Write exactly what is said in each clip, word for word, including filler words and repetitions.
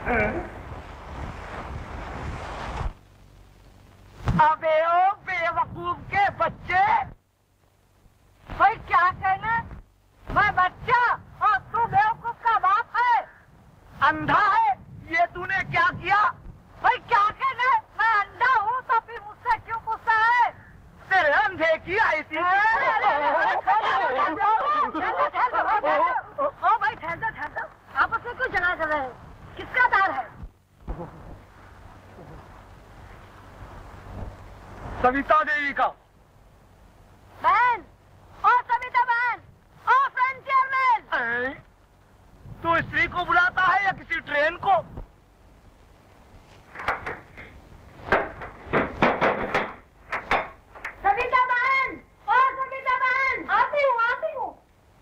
अबे ओ बेवकूफ के बच्चे, भाई क्या कहना, मैं बच्चा और तू बेवकूफ का बाप है, अंधा है, ये तूने क्या किया? भाई क्या कहना, मैं अंधा हूँ तो फिर मुझसे क्यों गुस्सा है? तेरे अंधे की आई थी। ओ भाई ठहर दो ठहर दो, आपस में क्यों झगड़ा कर रहे हैं? किसका दार है? सविता देवी का। बहन, ओ सविता बहन, ओ फ्रंटियर मैन। तू स्त्री को बुलाता है या किसी ट्रेन को? सविता बहन, ओ सविता बहन, आती हूँ आती हूँ।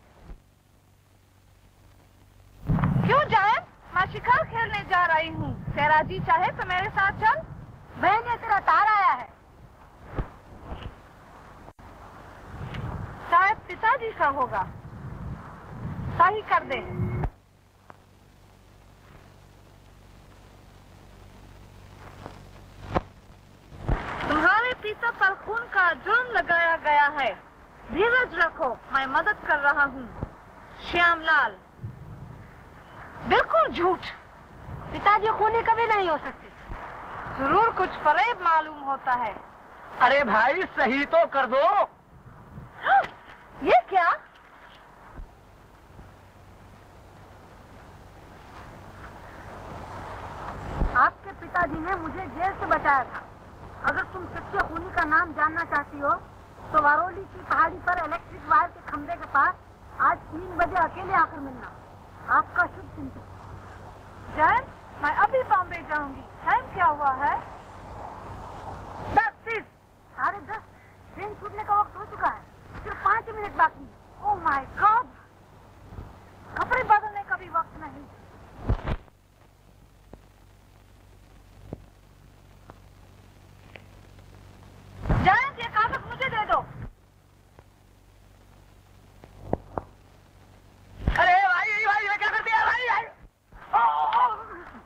क्यों जायंत? मैं शिकार खेलने जा रही हूँ, तेरा जी चाहे तो मेरे साथ चल। बहन, ये तेरा तार आया है, शायद पिताजी का होगा, सही कर दे। तुम्हारे पिता पर खून का जुर्म लगाया गया है, धीरज रखो, मैं मदद कर रहा हूँ। श्यामलाल। बिल्कुल झूठ, पिताजी खूनी कभी नहीं हो सकते। जरूर कुछ फरेब मालूम होता है। अरे भाई सही तो कर दो। ये क्या? आपके पिताजी ने मुझे जेल से बचाया था। अगर तुम सच्चे खूनी का नाम जानना चाहती हो तो वारोली की पहाड़ी पर इलेक्ट्रिक वायर के खंभे के पास आज तीन बजे अकेले आकर मिलना। आपका शुभ चिंतन। जयंत, मैं अभी बॉम्बे जाऊंगी। टाइम क्या हुआ है? दस तीस। साढ़े दस। ट्रेन छूटने का वक्त हो चुका है, सिर्फ पांच मिनट बाकी। ओह माय गॉड, कपड़े बदलने का भी वक्त नहीं। जयंत, ये कागज मुझे दे दो। अरे भाई भाई ये क्या कर दिया भाई भाई? ओ, ओ, ओ।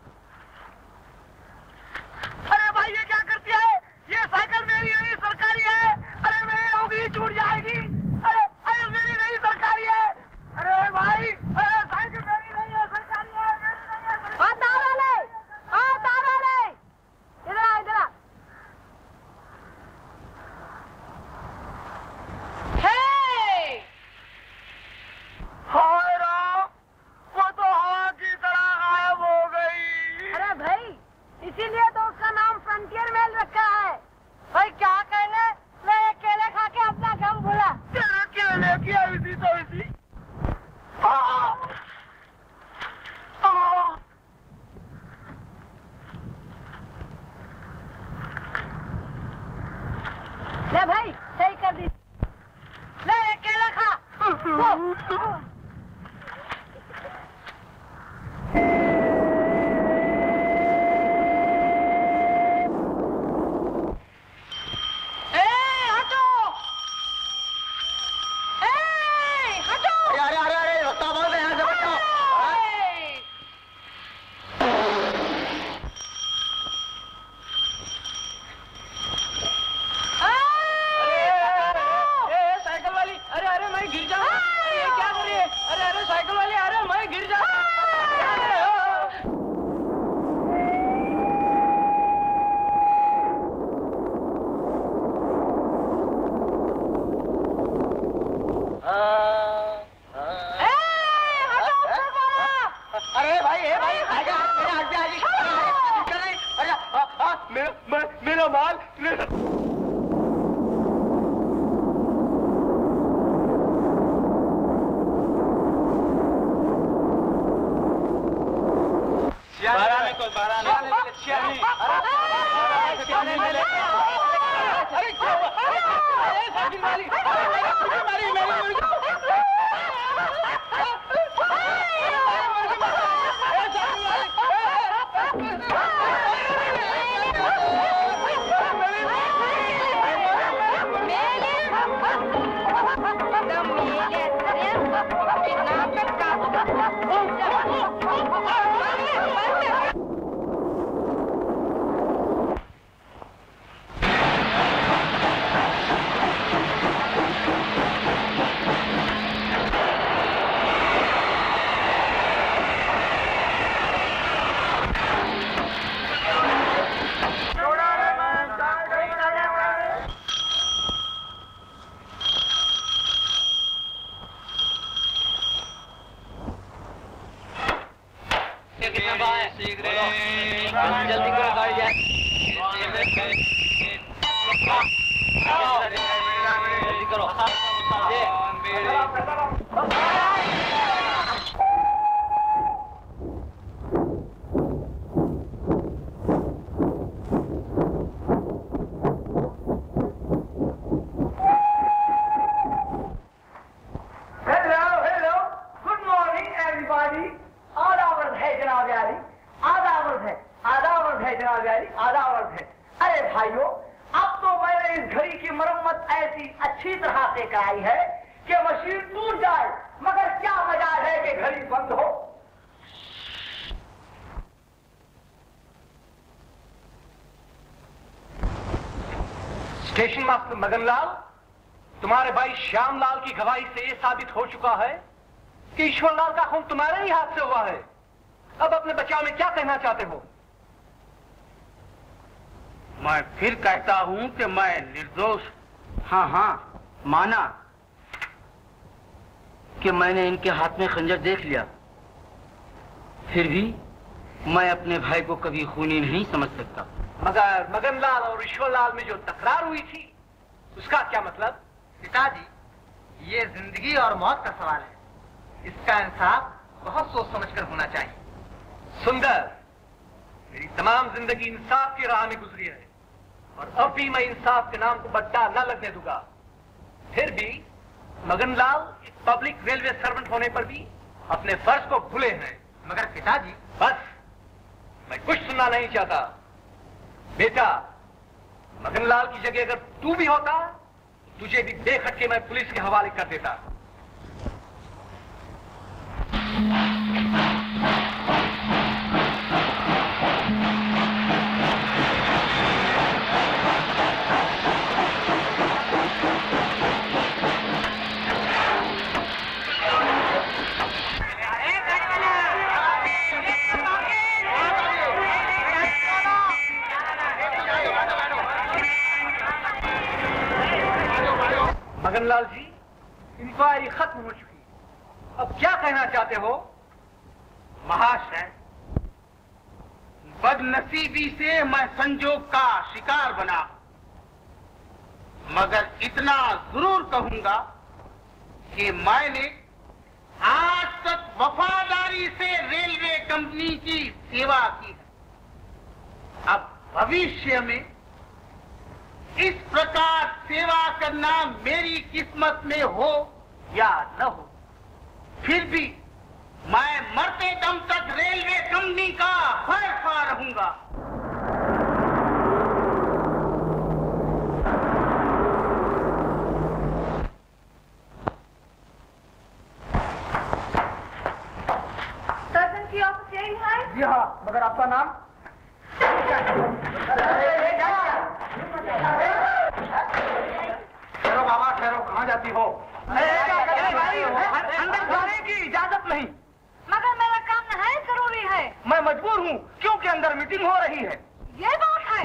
अरे भाई ये क्या कर दिया है? ये साइकिल मेरी नहीं सरकारी है। अरे मेरी होगी छूट जाएगी। अरे अरे मेरी नहीं सरकारी है। अरे भाई, अरे साइकिल मेरी नहीं है सरकारी है, मेरी नहीं है सरकारी। हाँ तार वाले, हाँ तार वाले, इधर आ इधर आ। हे! हाय राम, वो तो हवा की तरह गायब हो गई। अरे भाई, इसीलिए तो उसका नाम फ्रंटियर मेल रखा है। भाई क्या कहने, मैं एक केले खा के अपना गम भूला। तेरा केले की ऐसी तो ऐसी। ले भाई, सही कर दी। ले एक केला खा। मेरा माल कितना भाव है? जल्दी करो गाड़ी जाए। जल्दी करो। कराई है कि मशीन टूट जाए, मगर क्या मजा है कि घड़ी बंद हो। स्टेशन मास्टर मगनलाल, तुम्हारे भाई श्यामलाल की गवाही से यह साबित हो चुका है कि ईश्वरलाल का खून तुम्हारे ही हाथ से हुआ है। अब अपने बचाव में क्या कहना चाहते हो? मैं फिर कहता हूं कि मैं निर्दोष। हाँ हाँ माना कि मैंने इनके हाथ में खंजर देख लिया, फिर भी मैं अपने भाई को कभी खूनी नहीं समझ सकता। मगर मगनलाल और ईश्वरलाल में जो तकरार हुई थी उसका क्या मतलब? पिताजी, ये जिंदगी और मौत का सवाल है, इसका इंसाफ बहुत सोच समझकर होना चाहिए। सुंदर, मेरी तमाम जिंदगी इंसाफ की राह में गुजरी है और अब भी मैं इंसाफ के नाम को बट्टा न लगने दूंगा। फिर भी मगनलाल एक पब्लिक रेलवे सर्वेंट होने पर भी अपने फर्ज को भूले हैं। मगर पिताजी, बस, मैं कुछ सुनना नहीं चाहता। बेटा, मगनलाल की जगह अगर तू भी होता, तुझे भी बेखटके मैं पुलिस के हवाले कर देता। मगनलाल जी, इंक्वायरी खत्म हो चुकी है, अब क्या कहना चाहते हो? महाशय, बदनसीबी से मैं संजोग का शिकार बना, मगर इतना जरूर कहूंगा कि मैंने आज तक वफादारी से रेलवे कंपनी की सेवा की है। अब भविष्य में इस प्रकार सेवा करना मेरी किस्मत में हो या न हो, फिर भी मैं मरते दम तक रेलवे कंपनी का फैसला रहूंगा। सर्जन की ऑफिस यही है? जी हाँ, मगर आपका नाम? ठहरो बाबा, ठहरो, कहाँ जाती हो? अंदर जाने की इजाजत नहीं। मगर मेरा काम नहायत जरूरी है। मैं मजबूर हूँ क्योंकि अंदर मीटिंग हो रही है। ये बात है।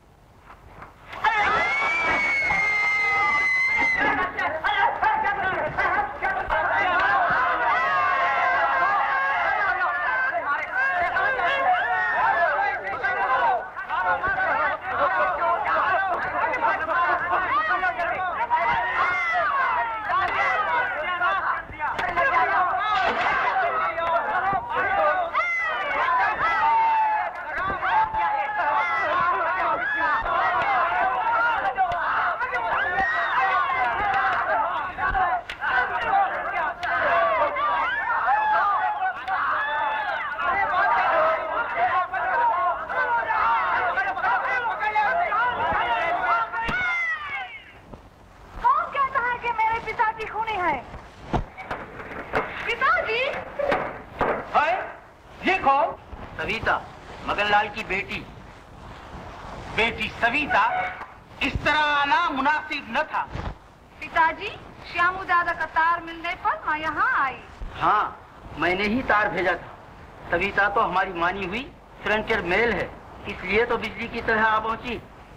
सविता, मगनलाल की बेटी। बेटी सविता, इस तरह आना मुनासिब न था। पिताजी, श्यामू दादा का तार मिलने पर मैं यहाँ आई। हाँ, मैंने ही तार भेजा था। सविता तो हमारी मानी हुई फ्रंटियर मेल है, इसलिए तो बिजली की तरह आ पहुंची।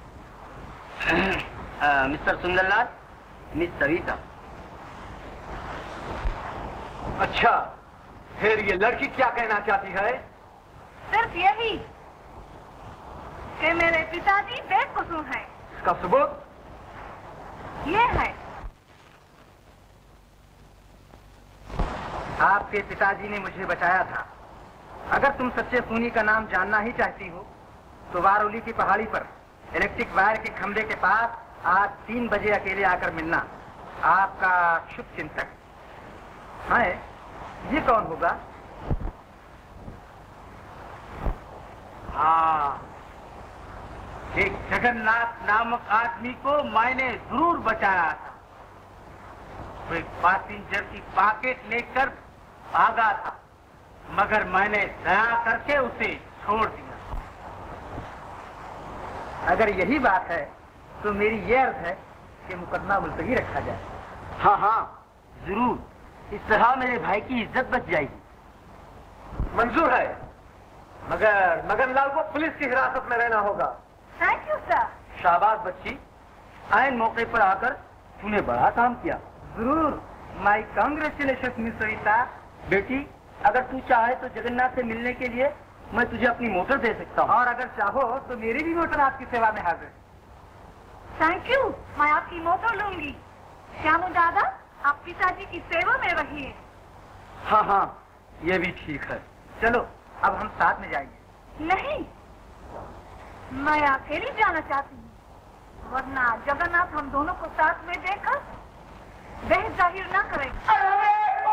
Mister Sundarlal, miss Savita. अच्छा, फिर ये लड़की क्या कहना चाहती है? सिर्फ यही कि मेरे पिताजी बेकसूर हैं। इसका सबूत ये है। आपके पिताजी ने मुझे बचाया था। अगर तुम सच्चे खूनी का नाम जानना ही चाहती हो तो वारोली की पहाड़ी पर इलेक्ट्रिक वायर के खंभे के पास आज तीन बजे अकेले आकर मिलना। आपका शुभ चिंतक। हाँ, ये कौन होगा? हाँ, एक जगन्नाथ नामक आदमी को मैंने जरूर बचाया था। वो एक पैसेंजर की पॉकेट लेकर भागा था, मगर मैंने दया करके उसे छोड़ दिया। अगर यही बात है तो मेरी ये अर्ज है कि मुकदमा मुलतवी रखा जाए। हाँ हाँ जरूर, इस तरह मेरे भाई की इज्जत बच जाएगी। मंजूर है, मगर मगनलाल को पुलिस की हिरासत में रहना होगा। Thank you sir. शाबाश बच्ची, आयन मौके पर आकर तूने बड़ा काम किया। जरूर, माई कांग्रेचुलेशन मिस सविता। बेटी, अगर तू चाहे तो जगन्नाथ से मिलने के लिए मैं तुझे अपनी मोटर दे सकता हूँ, और अगर चाहो तो मेरी भी मोटर आपकी सेवा में हाजिर। थैंक यू, मैं आपकी मोटर लूंगी। श्यामू दादा, आप पिताजी की सेवा में रहिए। हाँ हाँ, ये भी ठीक है। चलो अब हम साथ में जाएंगे। नहीं, मैं अकेली जाना चाहती हूँ, वरना जगन्नाथ हम दोनों को साथ में देखकर वह जाहिर ना करेंगे।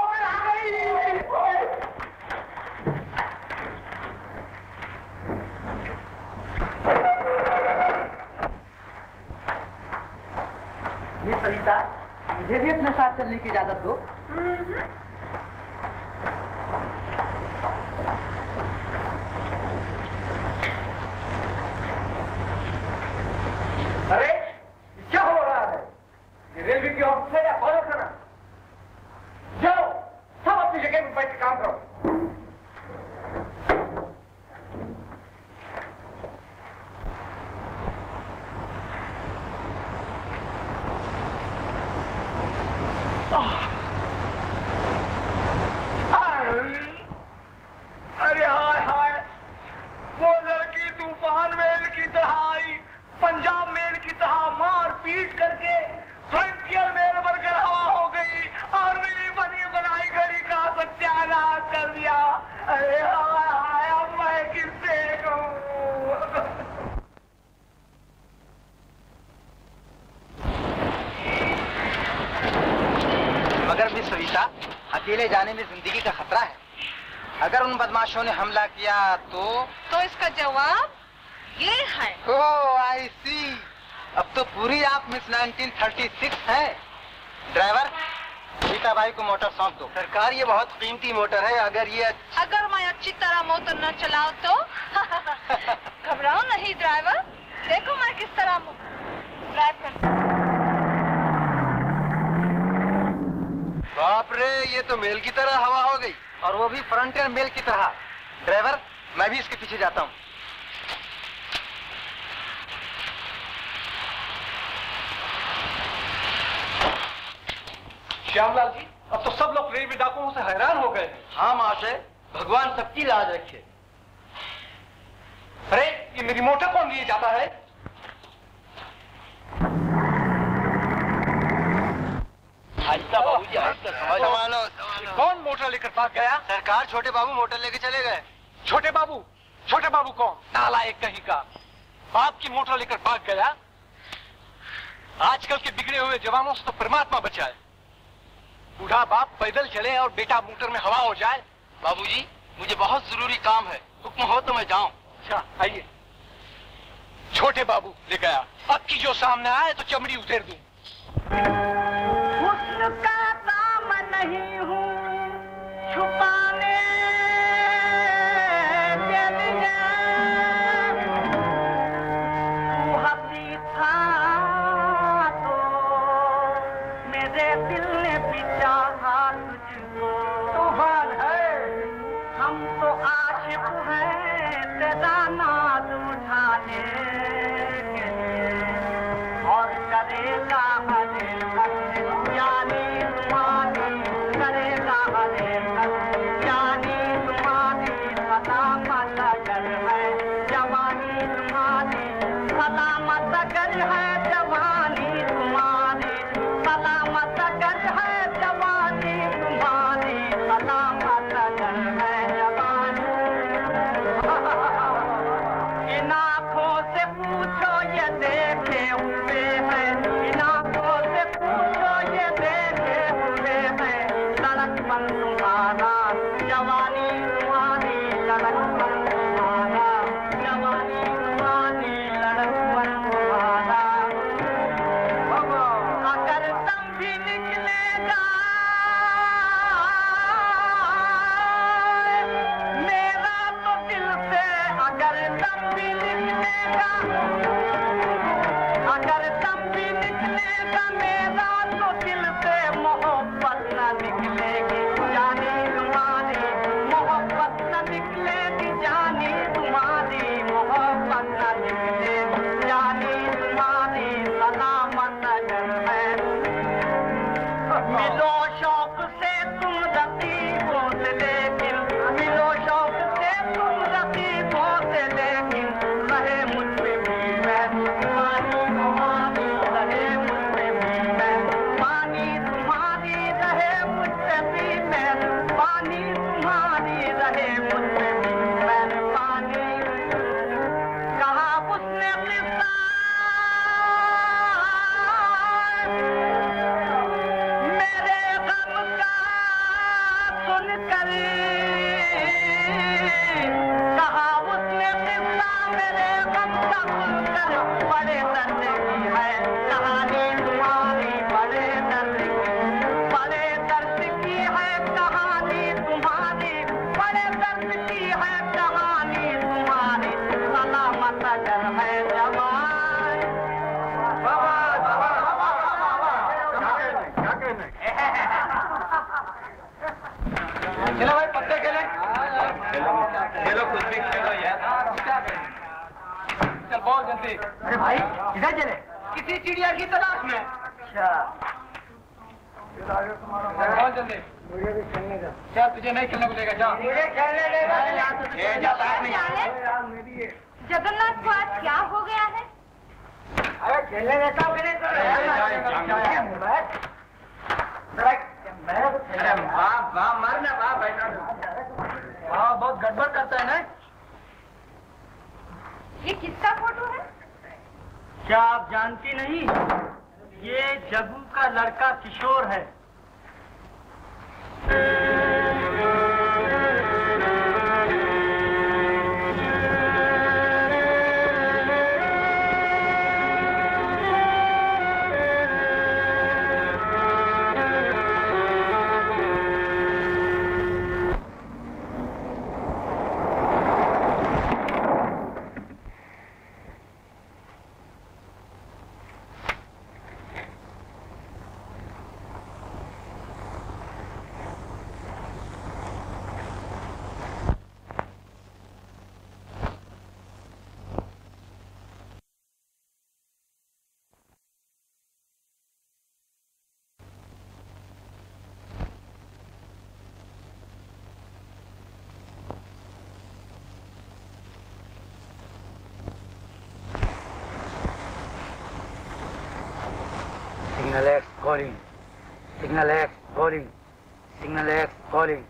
ये सविता, मुझे भी अपने साथ चलने की इजाजत दो। अरे क्या हो रहा है? ये रेलवे की ऑफिस है या फॉलो करना? जाओ, सब अपनी जगह में बैठ के काम करो। अरे हाय हाय, वो लड़की तूफान मेल की तरह आई, पंजाब मेल की तरह मार पीट करके फ्रंटियर मेल बनकर हवा हो गई और मेरी बनी बनाई घड़ी का सत्यानाश कर दिया। अरे हाय हाय, अब मैं किससे कहूं? मगर मिस सविता, अकेले जाने में जिंदगी का खतरा है। अगर उन बदमाशों ने हमला किया तो तो इसका जवाब ये है। ओह आई सी, अब तो पूरी आप मिस नाइनटीन थर्टी सिक्स है। ड्राइवर, सीता बाई को मोटर सौंप दो। सरकार, ये बहुत कीमती मोटर है, अगर ये अगर मैं अच्छी तरह मोटर न चलाऊं तो? घबराओ नहीं ड्राइवर, देखो मैं किस तरह ड्राइव करती हूँ। बाप रे, ये तो मेल की तरह हवा हो गई, और वो भी फ्रंटियर मेल की तरह। ड्राइवर, मैं भी इसके पीछे जाता हूँ। श्यामलाल जी, अब तो सब लोग रेलवे डाकुओं से हैरान हो गए हैं। हाँ महाशय, भगवान सबकी लाज रखे। अरे, ये मेरी मोटर कौन लिए जाता है? आहिस्ता बाबूजी, आहिस्ता संभालो। कौन मोटर लेकर भाग गया? सरकार, छोटे बाबू मोटर लेके चले गए। छोटे बाबू? छोटे बाबू कौन? नालायक कहीं का, बाप की मोटर लेकर भाग गया। आजकल के बिगड़े हुए जवानों से तो परमात्मा बचाए। बूढ़ा बाप पैदल चले और बेटा मोटर में हवा हो जाए। बाबूजी, मुझे बहुत जरूरी काम है, हुक्म हो तो मैं जाऊं। अच्छा, आइए। छोटे बाबू ले गया, अब की जो सामने आए तो चमड़ी उतेर दूं। हुस्न का दामन नहीं हूँ छुपाने के लिए, तू हंसी था तो मेरे दिल ने भी चाहा तुझको। तूफान है, हम तो आशिक हैं तेरा नाज उठाने के लिए, और करेगा हरे यानी मानी है जवानी तुम्हारी, सलामत अगर है जवानी तुम्हारी, सलामत अगर है जवानी। इन आँखों से पूछो ये देखे हुए हैं, इन आँखों से पूछो ये देखे हुए हैं, लड़कपन तुम्हारा जवानी तुम्हारी, लड़कपन तुम्हारा जवानी तुम्हारी, लड़कपन तुम्हारा। अगर दम भी निकलेगा मेरा तो दिल से, अगर दम भी निकलेगा, अगर दम भी निकलेगा मेरा तो दिल से, मोहब्बत न निकलेगी जानी तुम्हारी, मोहब्बत न निकलेगी जानी तुम्हारी, मोहब्बत न निकलेगी जानी तुम्हारी, सलामत अगर है। मिलो शौक से तुम रकीबों से, लेकिन मिलो शौक से तुम रकीबों से, लेकिन रहे मुझ पे भी मेहरबानी तुम्हारी, रहे मुझ पे भी मेहरबानी तुम्हारी, रहे मुझ पे भी मेहरबानी तुम्हारी, रहे मुझ पे भी मेहरबानी। कहा उसने किस्सा मेरे गम का सुनकर, कहा उसने किस्सा मेरे गम का सुनकर, बड़े दर्द की है कहानी तुम्हारी, बड़े दर्द की, बड़े दर्द की है कहानी तुम्हारी, बड़े दर्द की है कहानी तुम्हारी, सलामत अगर है जवान। चलो भाई पत्ते खेले, खेलो कुछ भी खेलो यार। चल बहुत जल्दी। अरे भाई किधर चले? किसी चिड़िया की तलाश में। अच्छा बहुत जल्दी। क्या तुझे नहीं खेलने को लेगा? जा मुझे खेलने देगा। ये जा बैठ नहीं। जगन्नाथ को आज क्या हो गया है? अरे खेलने देता हूँ कि नहीं? अरे वाह वाह मारना वाह बैठा वाह, बहुत गड़बड़ करता है ना। ये किसका फोटो है? क्या आप जानती नहीं? ये जग्गू का लड़का किशोर है। Signal X calling. Signal X calling. Signal X calling.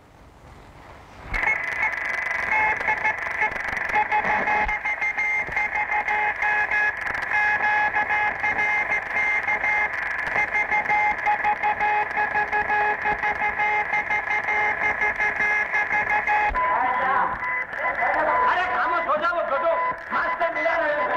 अरे खामोश हो जाओ छोटो, मास्टर मिला रहे हैं।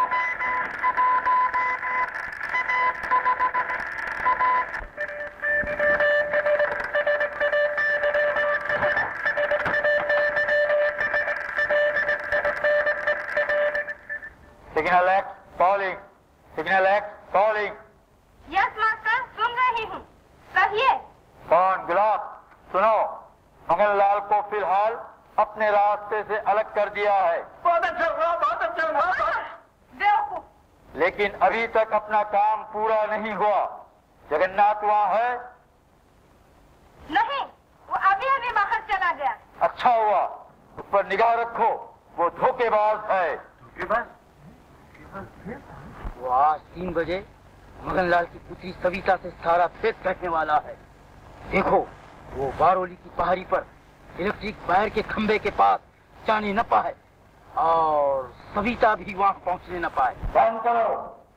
Signal X calling. Signal X calling. Yes master, सुन रही हूँ। कहिए। कौन गुलाब? सुनो, मंगनलाल को फिलहाल अपने रास्ते से अलग कर दिया है। बहुत अच्छा हुआ, बहुत अच्छा हुआ। बेवकूफ। लेकिन अभी तक अपना काम पूरा नहीं हुआ। जगन्नाथ वहाँ है? नहीं, वो अभी अभी बाहर चला गया। अच्छा हुआ, उस पर निगाह रखो, वो धोखेबाज है। धोखेबाज? वो आज तीन बजे मगनलाल की पुत्री सविता से सारा फेस कहने वाला है। देखो वो बारोली की पहाड़ी पर इलेक्ट्रिक वायर के खंबे के पास जाने न पाए और सविता भी वहां पहुंचने न पाए। बंद करो।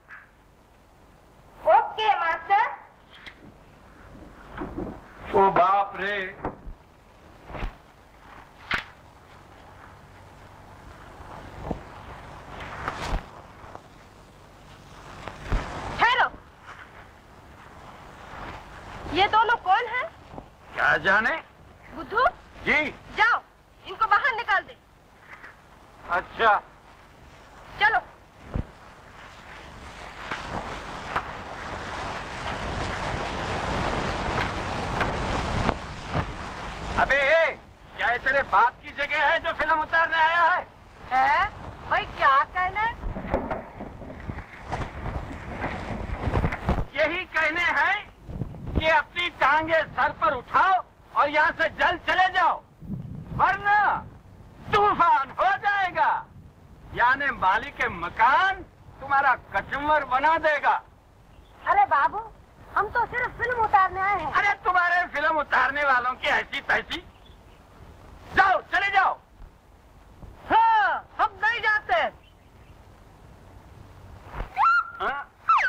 Okay master. ओ बाप रे, ठहरो, ये दोनों कौन हैं? क्या जाने। बुद्धू जी। जाओ इनको बाहर निकाल दे। अच्छा चलो। अबे ये क्या ये तेरे बाप की जगह है जो फिल्म उतारने आया है? है भाई, क्या कहना है? यही कहने हैं कि अपनी टांगे सर पर उठाओ और यहाँ से जल्द चले जाओ, वरना तूफान हो जाएगा। यानी मालिक के मकान तुम्हारा कचुम्बर बना देगा। अरे बाबू, हम तो सिर्फ फिल्म उतारने आए हैं। अरे तुम्हारे फिल्म उतारने वालों की ऐसी तैसी। जाओ चले जाओ। हाँ, हम नहीं जाते। हाँ?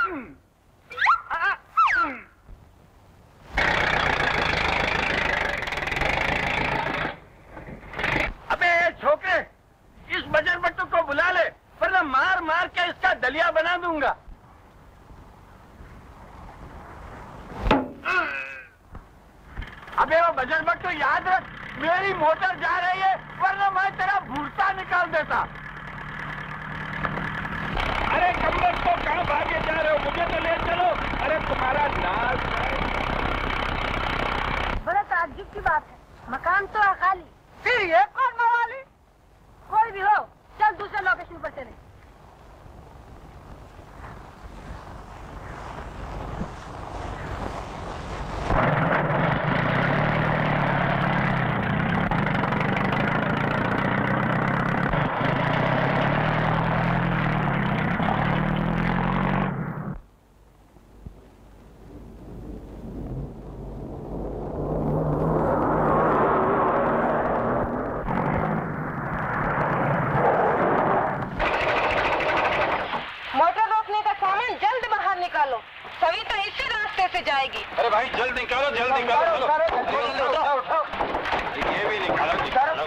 अबे छोकरे, इस बजर बट्टू को बुला ले, वरना मार मार के इसका दलिया बना दूंगा। अबे वो बजर बट्टू याद रख, मेरी मोटर जा रही है, वरना मैं तेरा भूसा निकाल देता। अरे कमर तो कहाँ भागे जा रहे हो, मुझे तो ले चलो। अरे तुम्हारा नाच बड़ा ताज्जुब की बात है, मकान तो है खाली, फिर ये कौन मवाली? कोई भी हो, चल दूसरे लोकेशन पर चले। सविता इसी रास्ते से जाएगी। अरे भाई जल्द निकालो, जल्द निकालो, उठाओ उठाओ, ये भी निकालो निकालो।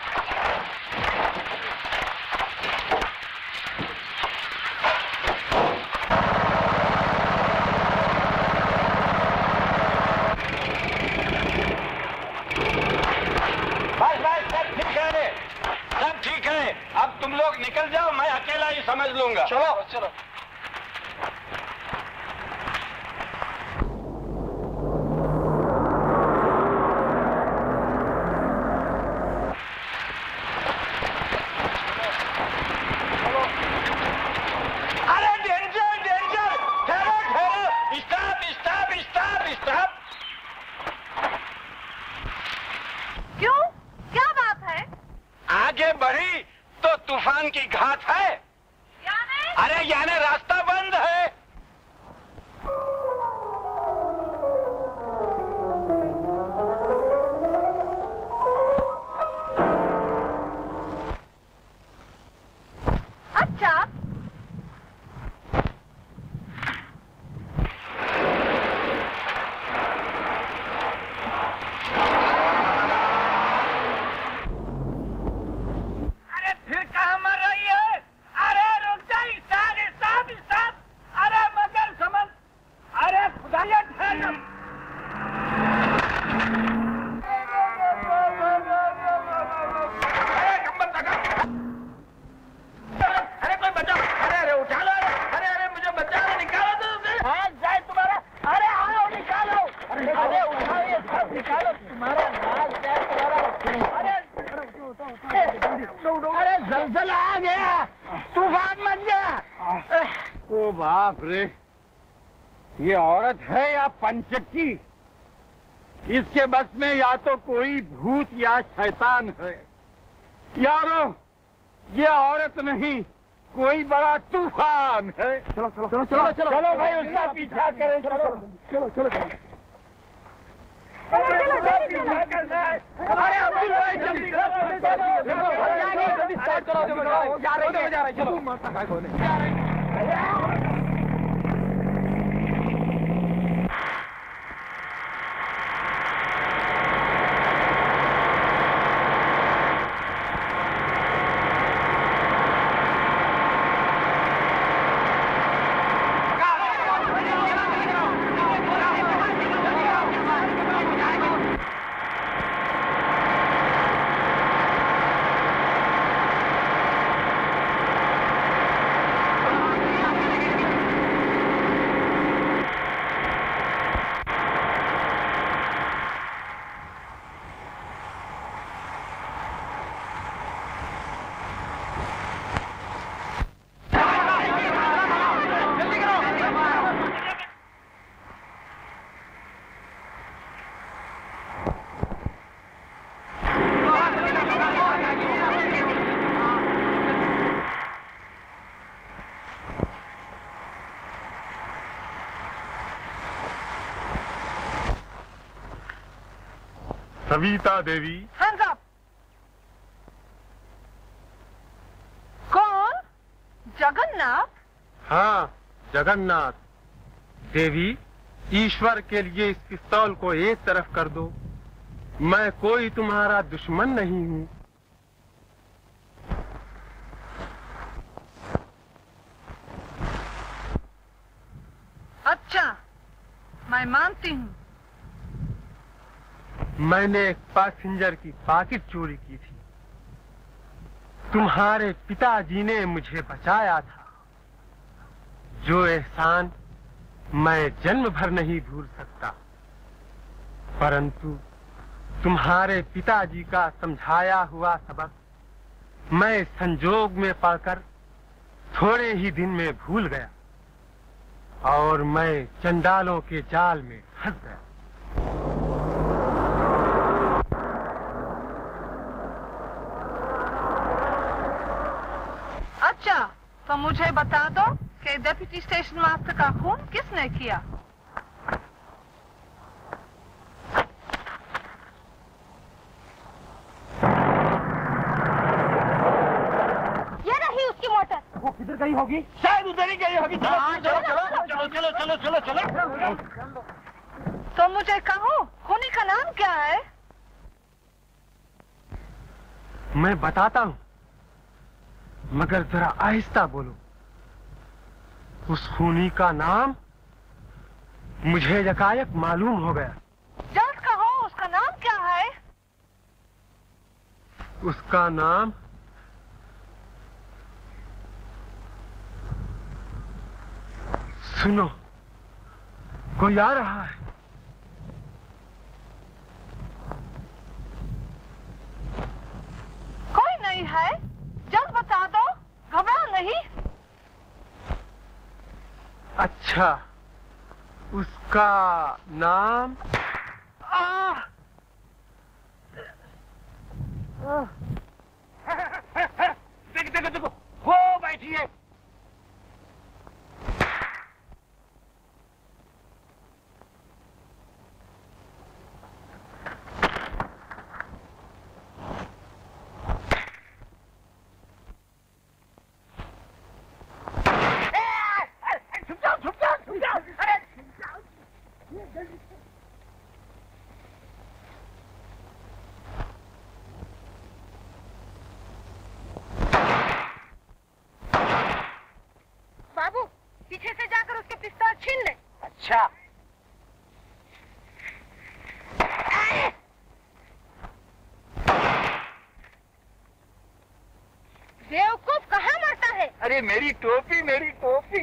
बस बस सब ठीक है, सब ठीक है। अब तुम लोग निकल जाओ, मैं अकेला ही समझ लूंगा। चलो चलो। की घाट है। याने? अरे याने रास्ता बंद है। अच्छा ये औरत है या पंचक्की? इसके बस में या तो कोई भूत या शैतान है। यारो, ये औरत नहीं, कोई बड़ा तूफान है। चलो चलो चलो चलो चलो चलो भाई उसका पीछा करें। चलो चलो चलो चलो पीछा करना है। अरे अब्दुल भाई जल्दी जल्दी स्टार्ट करो। जा रहे हैं जा रहे हैं चलो मारता है कोने जा रहे हैं। सविता देवी। Hands up! कौन? जगन्नाथ? हाँ जगन्नाथ। देवी ईश्वर के लिए इस पिस्तौल को एक तरफ कर दो। मैं कोई तुम्हारा दुश्मन नहीं हूँ। अच्छा मैं मानती हूँ। मैंने एक पैसेंजर की पाकिट चोरी की थी। तुम्हारे पिताजी ने मुझे बचाया था। जो एहसान मैं जन्म भर नहीं भूल सकता। परंतु तुम्हारे पिताजी का समझाया हुआ सबक मैं संजोग में पढ़कर थोड़े ही दिन में भूल गया और मैं चंडालों के जाल में फंस गया। अच्छा तो मुझे बता दो कि डेप्यूटी स्टेशन मास्टर का खून किसने किया? ये रही उसकी मोटर। वो किधर गई होगी? शायद उधर ही गई होगी। चलो चलो चलो चलो चलो चलो चलो चलो। तो मुझे कहो खूनी का नाम क्या है? मैं बताता हूँ मगर जरा आहिस्ता बोलो। उस खूनी का नाम मुझे यकायक मालूम हो गया। जल्द कहो उसका नाम क्या है? उसका नाम सुनो कोई आ रहा है। कोई नहीं है। जल्द बता दो घबराओ नहीं। अच्छा उसका नाम आ, देखो देखो देखो वो बैठी है। बाबू पीछे से जाकर उसके पिस्तौल छीन ले। अच्छा बेवकूफ कहाँ मरता है? अरे मेरी टोपी मेरी टोपी।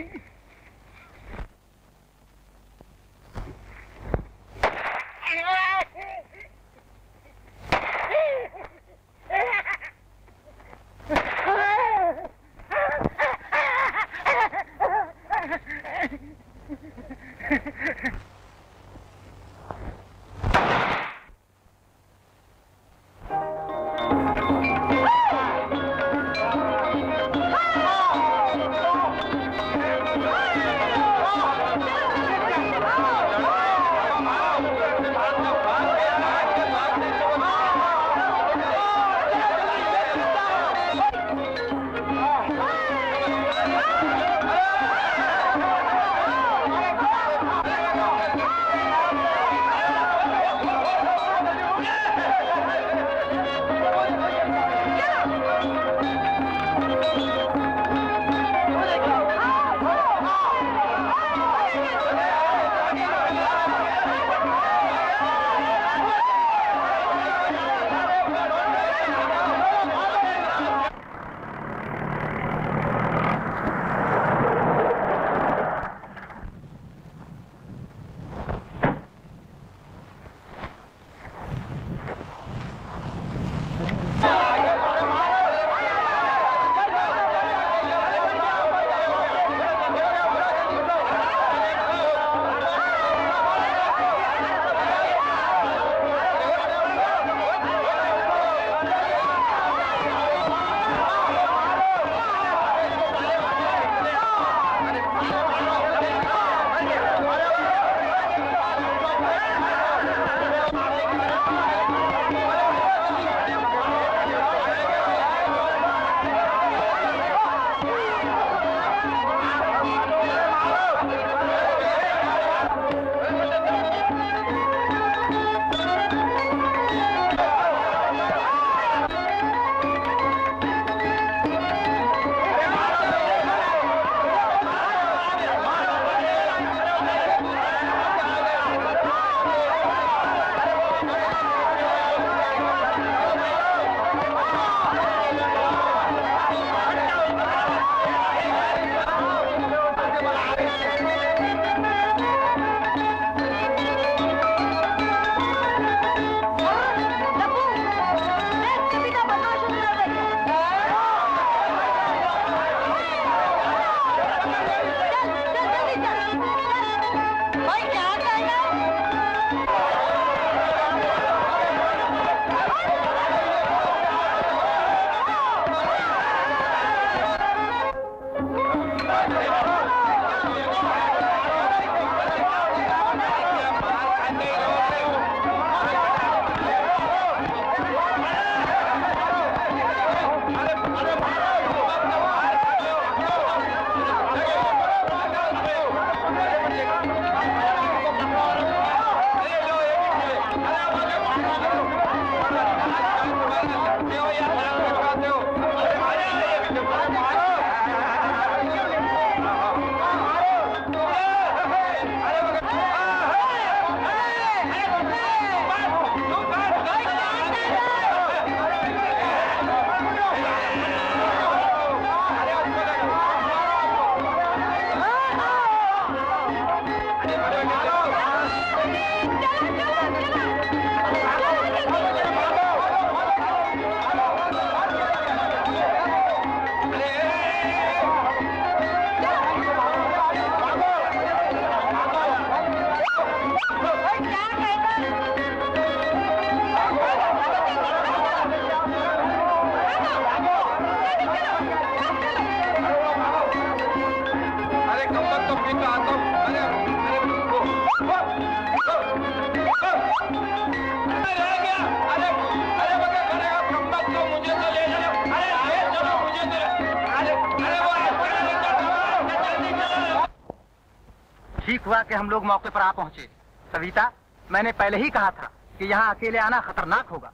हुआ कि हम लोग मौके पर आ पहुंचे। सविता, मैंने पहले ही कहा था कि यहाँ अकेले आना खतरनाक होगा।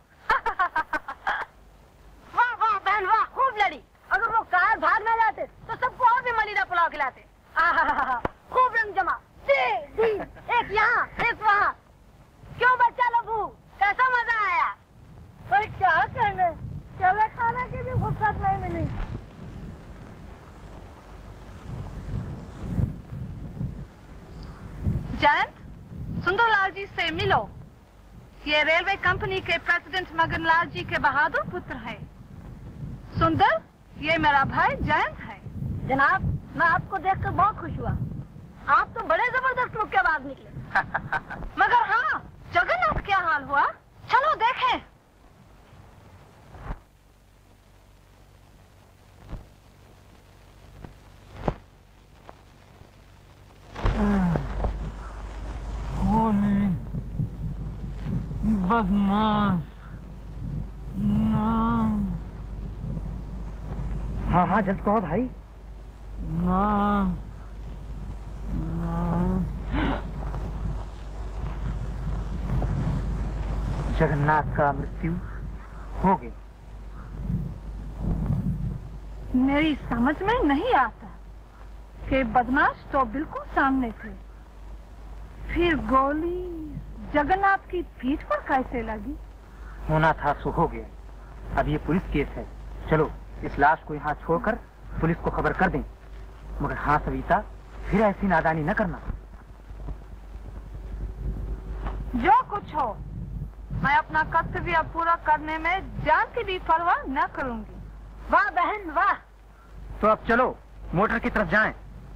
वाह वाह बहन वाह, खूब लड़ी। अगर वो कार भाग न जाते तो सबको और भी मलिदा पुलाव खिलाते। खूब रंग जमा, दे, दी, एक यहाँ एक वहाँ। क्यों बच्चा लबू, कैसा मजा आया? पर क्या कहने, चले खाने की भी फुर्सत नहीं मिली। जयंत, सुंदरलाल जी से मिलो। ये रेलवे कंपनी के प्रेसिडेंट मगनलाल जी के बहादुर पुत्र हैं। सुंदर, ये मेरा भाई जयंत है। जनाब, मैं आपको देखकर बहुत खुश हुआ। आप तो बड़े जबरदस्त मुक्केबाज निकले। मगर हाँ, जगन्नाथ क्या हाल हुआ? चलो देखें। बदमाश। हाँ हाँ जल्द कहो भाई। ना, जगन्नाथ का मृत्यु हो गई। मेरी समझ में नहीं आता कि बदमाश तो बिल्कुल सामने थे, फिर गोली जगन्नाथ की पीठ पर कैसे लगी? होना था सो हो गया। अब ये पुलिस केस है। चलो इस लाश को यहाँ छोड़कर पुलिस को खबर कर दें। मगर हाँ सविता, फिर ऐसी नादानी न करना। जो कुछ हो, मैं अपना कर्तव्य पूरा करने में जान की भी परवाह न करूंगी। वाह बहन वाह। तो अब चलो मोटर की तरफ जाएं।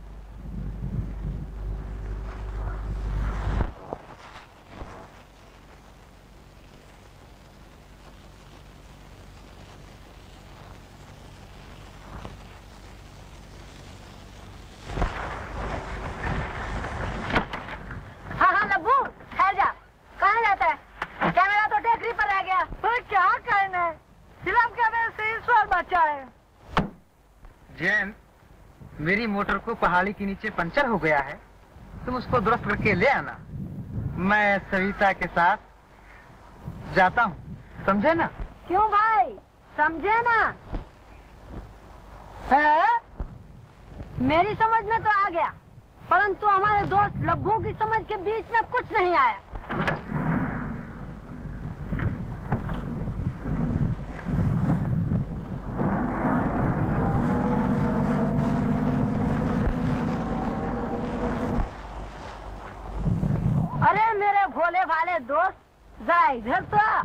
जयंत, मेरी मोटर को पहाड़ी के नीचे पंचर हो गया है, तुम उसको दुरुस्त करके ले आना। मैं सविता के साथ जाता हूँ, समझे ना? क्यों भाई, समझे ना? है? मेरी समझ में तो आ गया, परंतु हमारे दोस्त लब्बू की समझ के बीच में कुछ नहीं आया। अरे मेरे भोले भाले दोस्त, जरा इधर तो आ।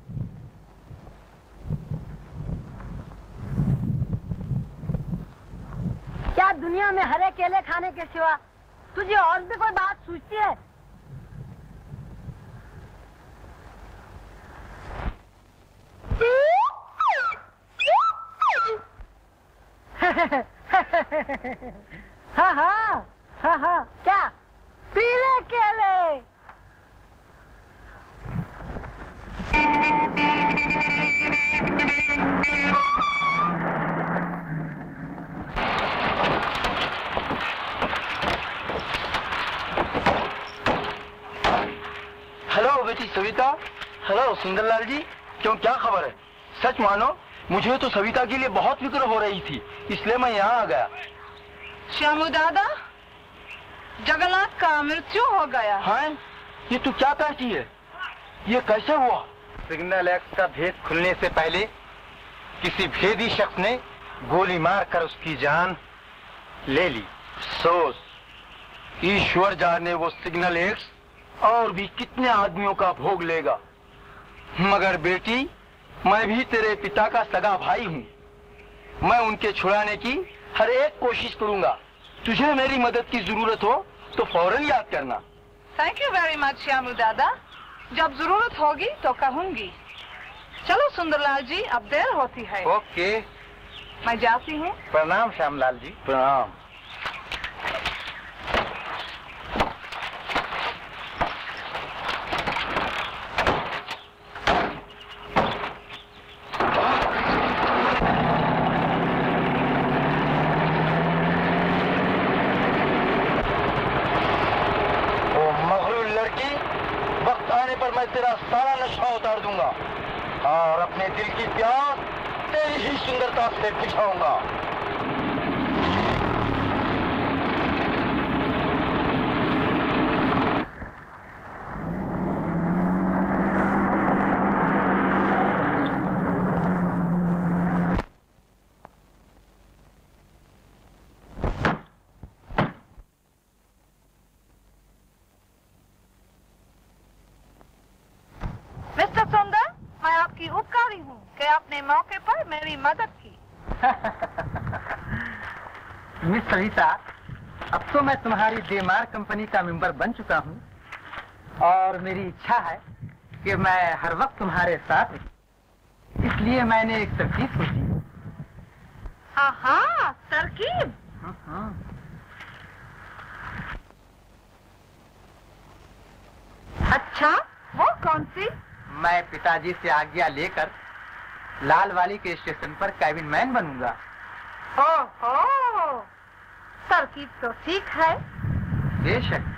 क्या दुनिया में हरे केले खाने के सिवा तुझे और भी कोई बात सूझती है? हाँ हाँ हाँ हाँ, क्या पीले केले? हेलो सुंदरलाल जी, क्यों क्या खबर है? सच मानो, मुझे तो सविता के लिए बहुत फिक्र हो रही थी, इसलिए मैं यहाँ आ गया। श्यामू दादा, जगन्नाथ का मृत्यु हो गया। हाँ? ये तू क्या कहती है? ये कैसे हुआ? सिग्नल एक्स का भेद खुलने से पहले किसी भेदी शख्स ने गोली मारकर उसकी जान ले ली। सोच, ईश्वर जाने वो सिग्नल एक्स और भी कितने आदमियों का भोग लेगा। मगर बेटी, मैं भी तेरे पिता का सगा भाई हूँ। मैं उनके छुड़ाने की हर एक कोशिश करूंगा। तुझे मेरी मदद की जरूरत हो तो फौरन याद करना। Thank you very much Shyamu दादा, जब जरूरत होगी तो कहूंगी। चलो सुंदरलाल जी, अब देर होती है। ओके, मैं जाती हूँ। प्रणाम श्यामलाल जी। प्रणाम। मैं तेरा सारा नशा उतार दूंगा और अपने दिल की प्यास तेरी ही सुंदरता से बुझाऊंगा। मौके पर मेरी मदद की। मिस सविता, अब तो मैं तुम्हारी देमार कंपनी का मेंबर बन चुका हूँ और मेरी इच्छा है कि मैं हर वक्त तुम्हारे साथ रहूं। इसलिए मैंने एक तरकीब सोची। हाँ हाँ, तरकीब। अच्छा, वो कौन सी? मैं पिताजी से आज्ञा लेकर लाल वाली के स्टेशन पर कैबिन मैन बनूंगा। ओहो, तरकीब तो ठीक है। बेशक।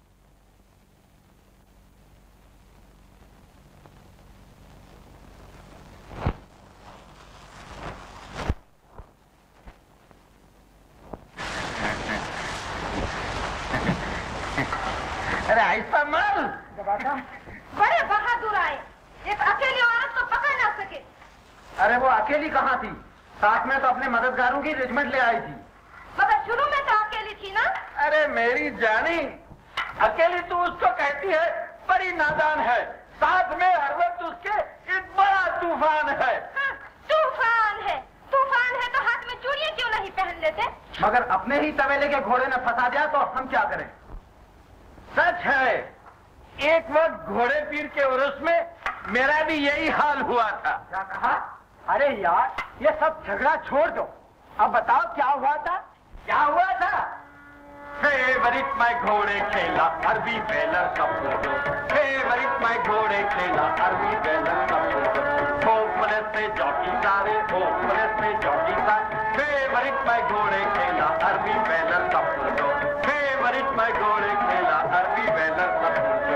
अरे ऐसा माल बड़े बहादुर आए, एक अकेली औरत तो पकड़ ना सके। अरे वो अकेली कहाँ थी, साथ में तो अपने मददगारों की रेजिमेंट ले आई थी। मगर शुरू में तो अकेली थी ना। अरे मेरी जानी, अकेली तू उसको कहती है, बड़ी नादान है। साथ में हर वक्त उसके एक बड़ा तूफान है। हाँ, तूफान है, तूफान है तो हाथ में चूड़ियां क्यों नहीं पहन लेते? मगर अपने ही तवेले के घोड़े ने फंसा दिया तो हम क्या करें? सच है, एक वक्त घोड़े पीर के उर्स में मेरा भी यही हाल हुआ था। क्या कहा? अरे यार, ये सब झगड़ा छोड़ दो, अब बताओ क्या हुआ था? क्या हुआ था? फेवरिट मैं घोड़े खेला, अरबी बेलर का फोटो। फेवरिट मैं घोड़े खेला, अरबी बेलर का फोटो। होपलेस से जॉकी सारे, होपलेस से जॉकी सारे। फेवरिट मैं घोड़े खेला, अरबी बेलर का फोटो। फेवरिट मैं घोड़े खेला, अरबी बेलर का फोटो।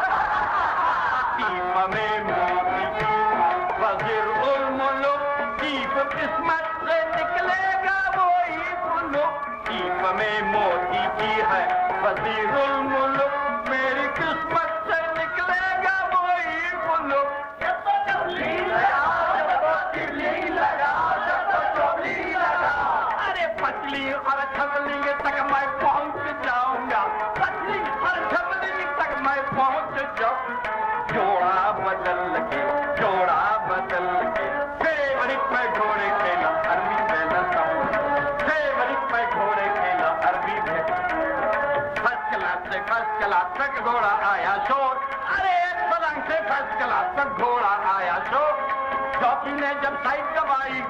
टीप में मोती की वजीर उल मुल्क, टीप किस्मत से निकलेगा वही मुल्क। टीप में मोती की है वजीर उल मुल्क, मेरी किस्मत से निकलेगा वही मुल्क। जब तो चोली लगा, जब तो चिल्ली लगा, जब तो चोली लगा। अरे पतली और छमली तक मैं पहुंच जाऊंगा, पतली और छमली तक मैं पहुंच जाऊंगा। जोड़ा बदल के, जोड़ा बदल के। फेवरिट मैं घोड़े खेला, अरबी बेलर का फोटो। फेवरिट मैं घोड़े खेला, अरबी बेलर। फर्स्ट क्लास से फर्स्ट क्लास तक घोड़ा आया शोर। अरे एक पलंग से फर्स्ट क्लास तक घोड़ा आया शोर। जॉकी ने जब साइड दबाई,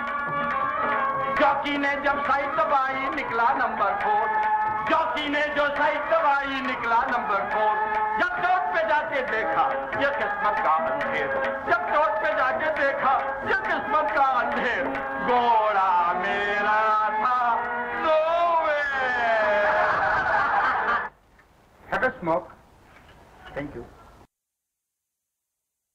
जॉकी ने जब साइड दबाई, निकला नंबर फोर। जॉकी ने जो साइड दबाई, निकला नंबर फोर। जब चोट पे जाके देखा ये किस्मत का अंधेर, जब चोट पे जाके देखा ये किस्मत का अंधेर। घोड़ा मेरा था nowhere. Have a smoke. Thank you.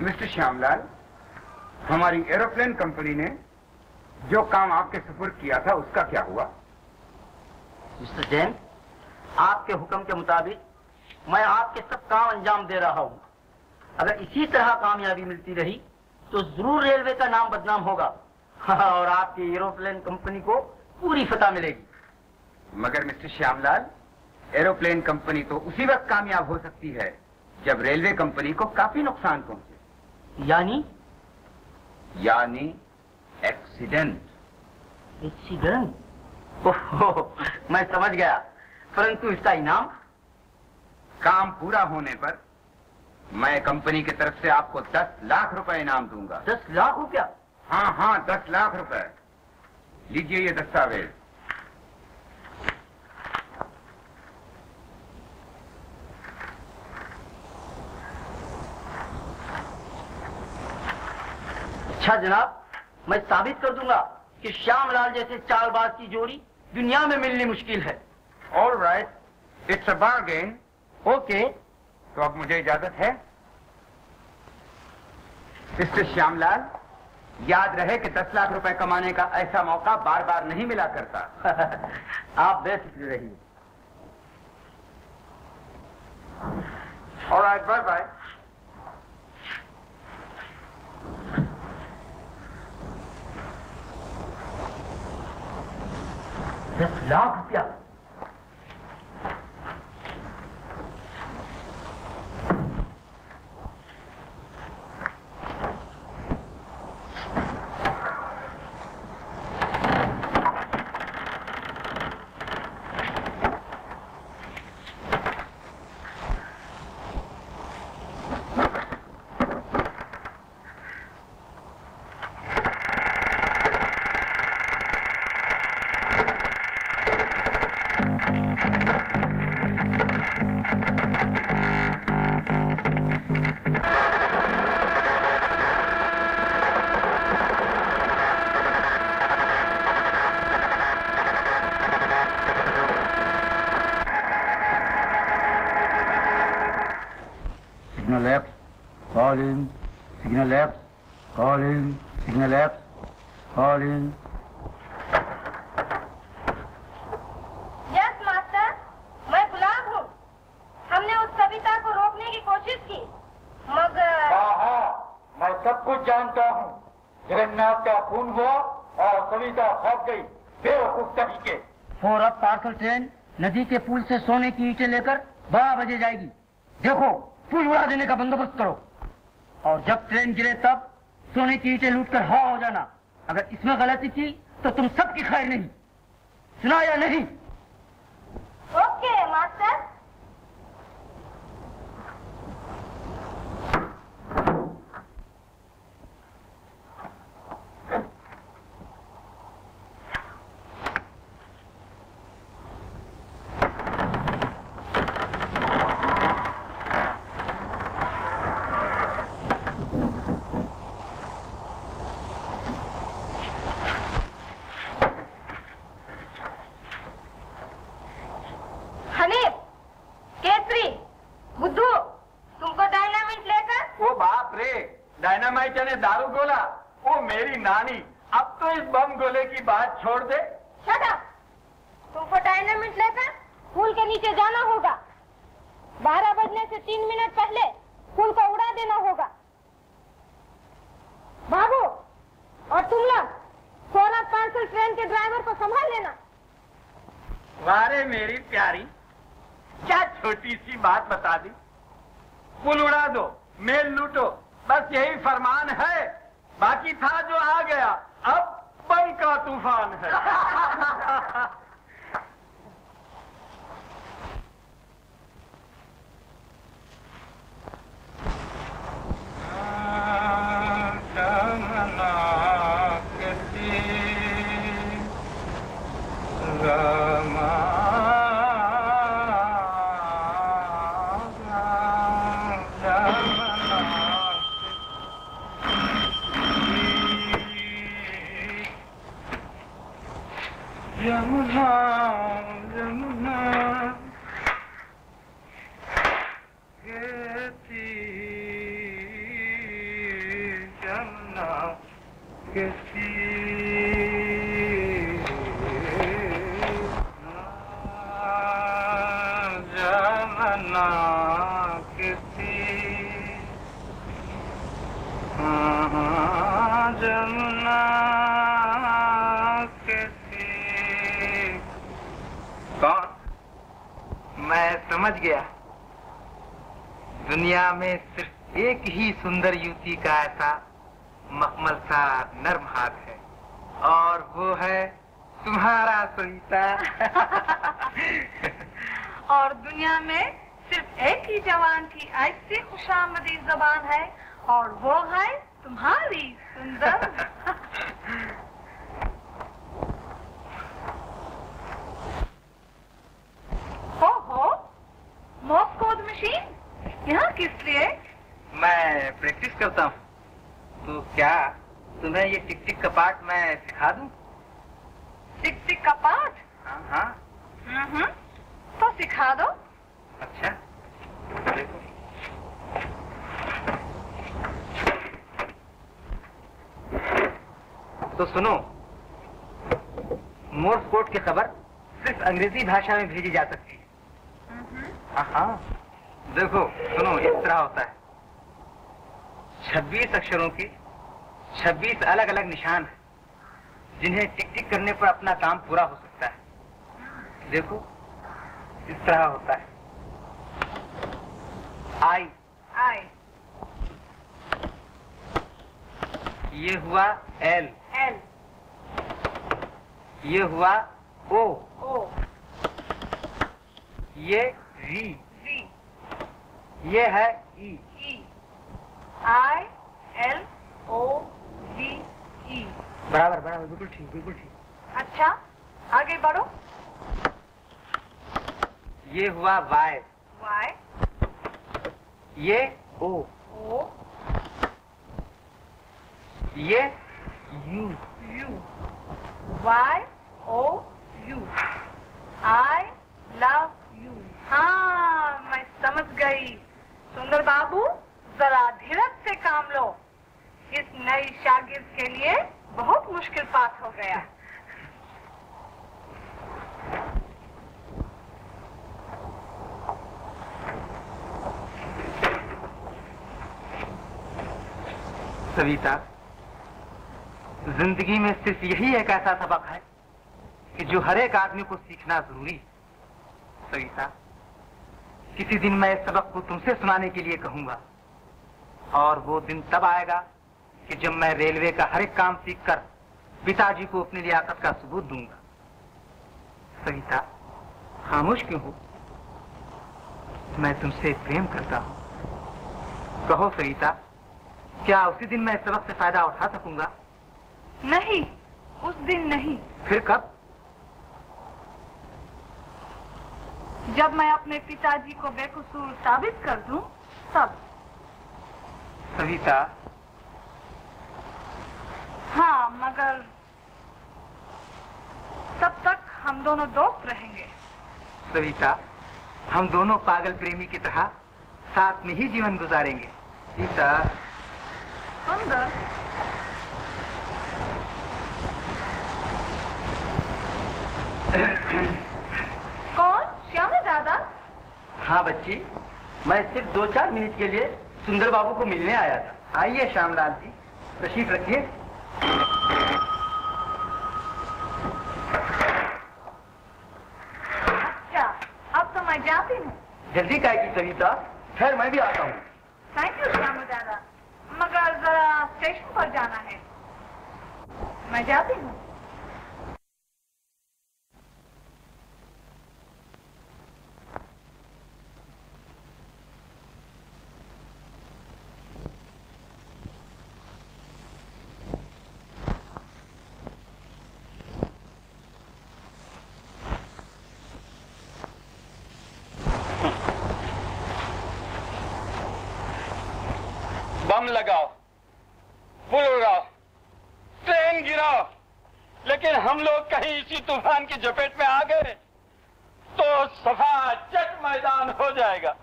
Mister Shyamlal, हमारी एरोप्लेन कंपनी ने जो काम आपके सुपुर्द किया था उसका क्या हुआ? मिस्टर जैन, आपके हुक्म के मुताबिक मैं आपके सब काम अंजाम दे रहा हूँ। अगर इसी तरह कामयाबी मिलती रही तो जरूर रेलवे का नाम बदनाम होगा और आपकी एरोप्लेन कंपनी को पूरी फतह मिलेगी। मगर मिस्टर श्यामलाल, एरोप्लेन कंपनी तो उसी वक्त कामयाब हो सकती है जब रेलवे कंपनी को काफी नुकसान पहुंचे। यानी यानी एक्सीडेंट। एक्सीडेंट? ओहो, मैं समझ गया। परंतु इसका इनाम? काम पूरा होने पर मैं कंपनी की तरफ से आपको दस लाख रुपए इनाम दूंगा। दस लाख रुपया? हाँ हाँ, दस लाख रुपए। लीजिए ये दस्तावेज। अच्छा जनाब, मैं साबित कर दूंगा कि श्यामलाल जैसे चालबाज की जोड़ी दुनिया में मिलनी मुश्किल है। All right, it's a bargain. Okay, तो अब मुझे इजाजत है। मिस्टर श्यामलाल, याद रहे कि दस लाख रुपए कमाने का ऐसा मौका बार बार नहीं मिला करता। आप बेफिक्र रहिए। All right, bye bye. दस लाख रुपया? Signal left, calling, signal left, calling, signal left, calling. Yes master, मैं गुलाब हूँ। हमने उस सविता को रोकने की कोशिश की, मगर हाँ हाँ, मैं सब कुछ जानता हूँ। जगन्नाथ का खून हुआ और सविता भाग गई बेवकूफ तरीके। फोर अप पार्सल ट्रेन नदी के पुल से सोने की ईंटें लेकर बारह बजे जाएगी। देखो, पुल उड़ा देने का बंदोबस्त करो और जब ट्रेन गिरे तब सोने की ईंटें लूटकर हवा हो जाना। अगर इसमें गलती की तो तुम सबकी खैर नहीं। सुना या नहीं? Okay master. डायनामाइट ने दारू गोला, वो मेरी नानी। अब तो इस बम गोले की बात छोड़ दे। Shut up. तुमको डायनामाइट लेकर पुल के नीचे जाना होगा। बारह बजने से तीन मिनट पहले पुल को उड़ा देना होगा। बाबू और तुम लोग सोलह पार्सल ट्रेन के ड्राइवर को संभाल लेना। वारे मेरी प्यारी, क्या छोटी सी बात बता दी। पुल उड़ा दो, मेल लूटो, बस यही फरमान है। बाकी था जो आ गया, अब बम का तूफान है। यमुना यमुना के तीर किसी जमना किसी जमुना किसी। कौन? मैं समझ गया। दुनिया में सिर्फ एक ही सुंदर युवती का ऐसा मखमल सा नर्म हाथ है और वो है तुम्हारा सविता। और दुनिया में सिर्फ एक ही जवान की ऐसी खुशामदी जबान है और वो है तुम्हारी सुंदर। हो हो मोर्स कोड मशीन यहाँ किस लिए? मैं प्रैक्टिस करता हूँ। तो क्या तुम्हें ये टिक टिक का पाठ मैं सिखा दूँ? टिक टिक का पाठ? हाँ हाँ। हम्म तो सिखा दो। अच्छा देखो। तो सुनो, मोर्स कोड की खबर सिर्फ अंग्रेजी भाषा में भेजी जा सकती है। हाँ हाँ देखो सुनो, इस तरह होता है। छब्बीस अक्षरों की छब्बीस अलग अलग निशान है जिन्हें टिक टिक करने पर अपना काम पूरा हो सकता है। देखो इस तरह होता है। आई आई ये हुआ एल एल ये हुआ ओ ओ ये वी वी ये है ई ई I L O V E. बराबर बराबर बिल्कुल ठीक बिल्कुल ठीक। अच्छा आगे बढ़ो। ये हुआ वाई वाई ये ओ ओ ये you you Y O U I love you. हाँ मैं समझ गई। सुंदर बाबू जरा धीरज से काम लो। इस नई शागिर्द के लिए बहुत मुश्किल पास हो गया। सविता, जिंदगी में सिर्फ यही एक ऐसा सबक है कि जो हर एक आदमी को सीखना जरूरी है। सविता, किसी दिन मैं इस सबक को तुमसे सुनाने के लिए कहूंगा और वो दिन तब आएगा कि जब मैं रेलवे का हर एक काम सीखकर पिताजी को अपनी लियाकत का सबूत दूंगा। सविता, खामोश क्यों हो? मैं तुमसे प्रेम करता हूँ। कहो सविता, क्या उसी दिन मैं इस सबक से फायदा उठा सकूंगा? नहीं, उस दिन नहीं। फिर कब? जब मैं अपने पिताजी को बेकसूर साबित कर दूं, तब। सविता। हाँ, मगर तब तक हम दोनों दोस्त रहेंगे। सविता, हम दोनों पागल प्रेमी की तरह साथ में ही जीवन गुजारेंगे। सीता। सुंदर। कौन? श्यामल दादा? हाँ बच्ची, मैं सिर्फ दो चार मिनट के लिए सुंदर बाबू को मिलने आया था। आइए श्यामलाल जी, तशरीफ रखिए। अच्छा, अब तो मैं जाती हूँ। जल्दी क्या की सविता? खैर मैं भी आता हूँ। थैंक यू श्यामल दादा, मगर जरा स्टेशन पर जाना है। मैं जाती हूँ। बम लगाओ, पुल उड़ाओ, ट्रेन गिराओ, लेकिन हम लोग कहीं इसी तूफान की चपेट में आ गए तो सफा चट मैदान हो जाएगा।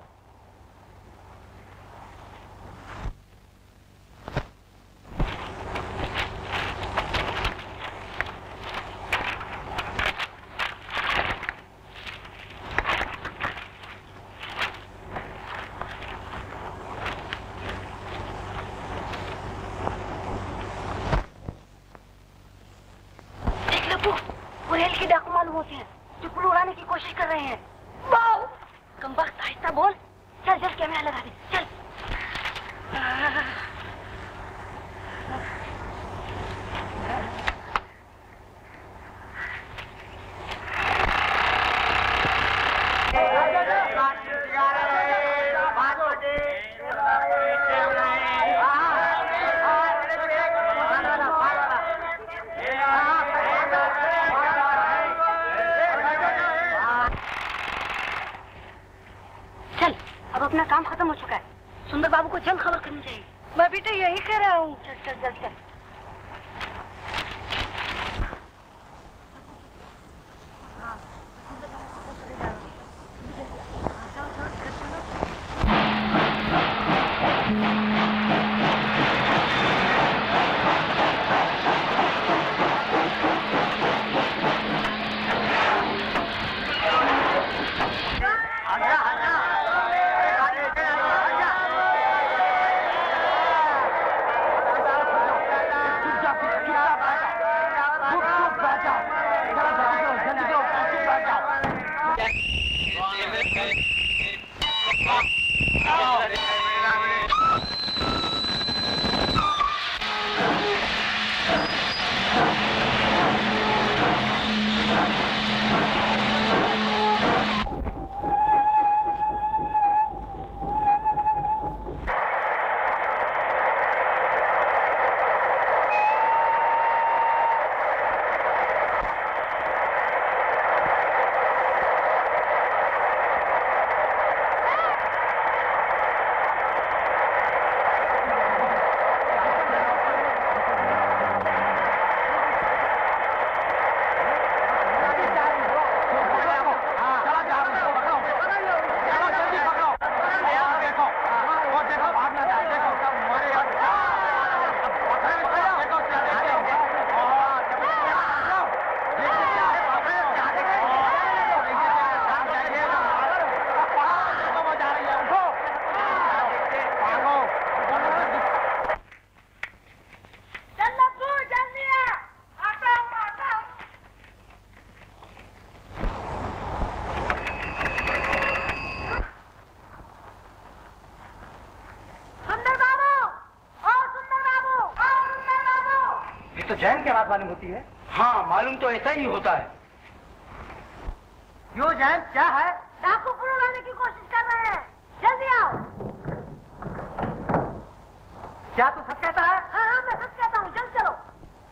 रेल के डाकू मालूम होते हैं जो पुल उड़ाने की कोशिश कर रहे हैं। वाओ! कम वक्त आहिस्ता बोल। चल चल कैमरा लगा दे, चल। अपना काम खत्म हो चुका है। सुंदर बाबू को जल्द खबर करनी चाहिए। मैं भी तो यही कह रहा हूँ। चल चल चल चल। तो जैन की आवाज मालूम होती है। हाँ, मालूम तो ऐसा ही होता है। यो जैन, क्या है? डाकू पुल उड़ाने की कोशिश कर रहे हैं, जल्दी आओ। क्या तू सच कहता है? हाँ हाँ मैं सच कहता हूँ, जल्द चलो।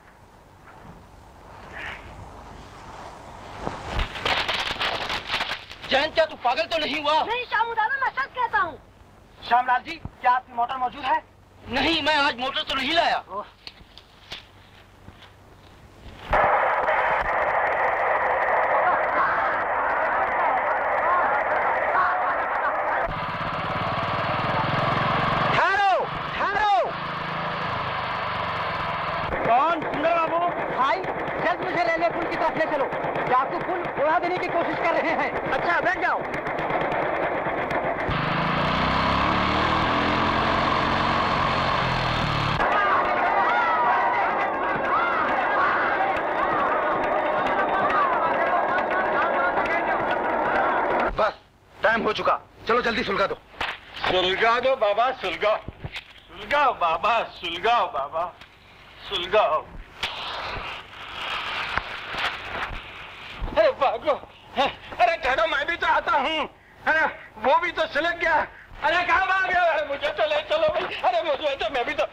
जैन, क्या तू पागल तो नहीं हुआ? नहीं शामू दादा, मैं सच कहता हूँ। श्यामलाल जी, क्या आपकी मोटर मौजूद है? नहीं, मैं आज मोटर तो नहीं लाया। ले चलो, डाकू पुल उड़ा देने की कोशिश कर रहे हैं। अच्छा, बैठ जाओ। बस टाइम हो चुका, चलो जल्दी सुलगा दो। सुलगा दो बाबा, सुलगाओ सुलगाओ बाबा, सुलगाओ बाबा, सुलगाओ। अरे भागो, अरे ठहरो, मैं भी तो आता हूँ। अरे वो भी तो सुलग गया। अरे कहाँ भाग गया? अरे मुझे तो ले चलो भाई। अरे मुझे तो, मैं भी तो।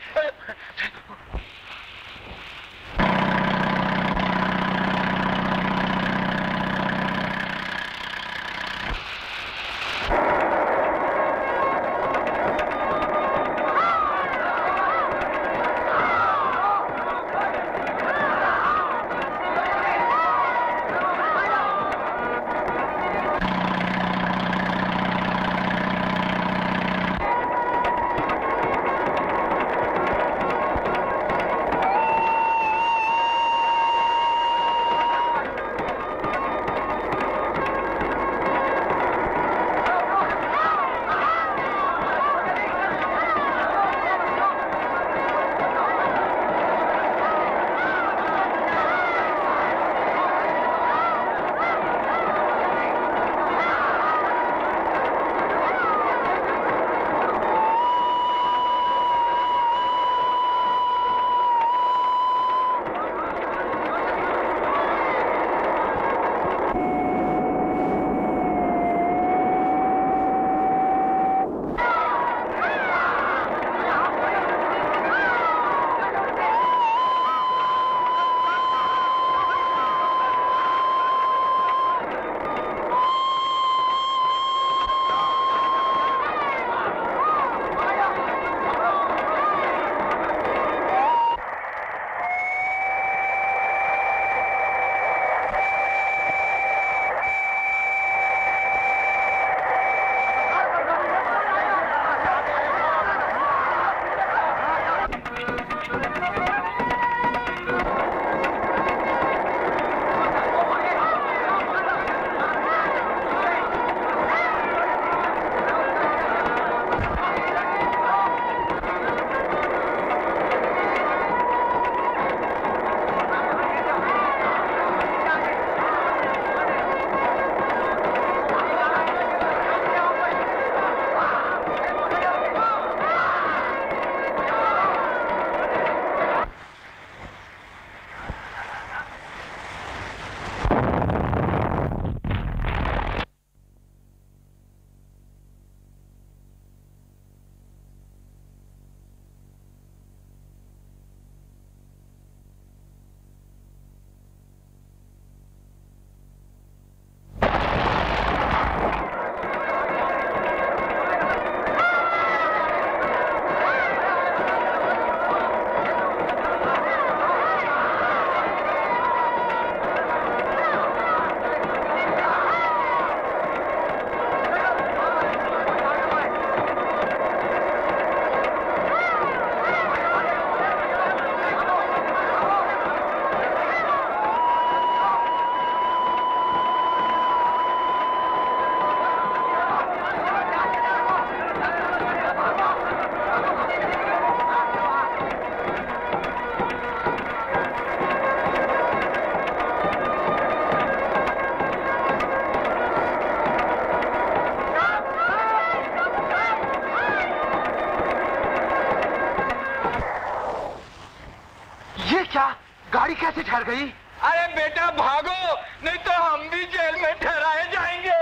गाड़ी कैसे ठहर गई? अरे बेटा भागो, नहीं तो हम भी जेल में ठहराए जाएंगे।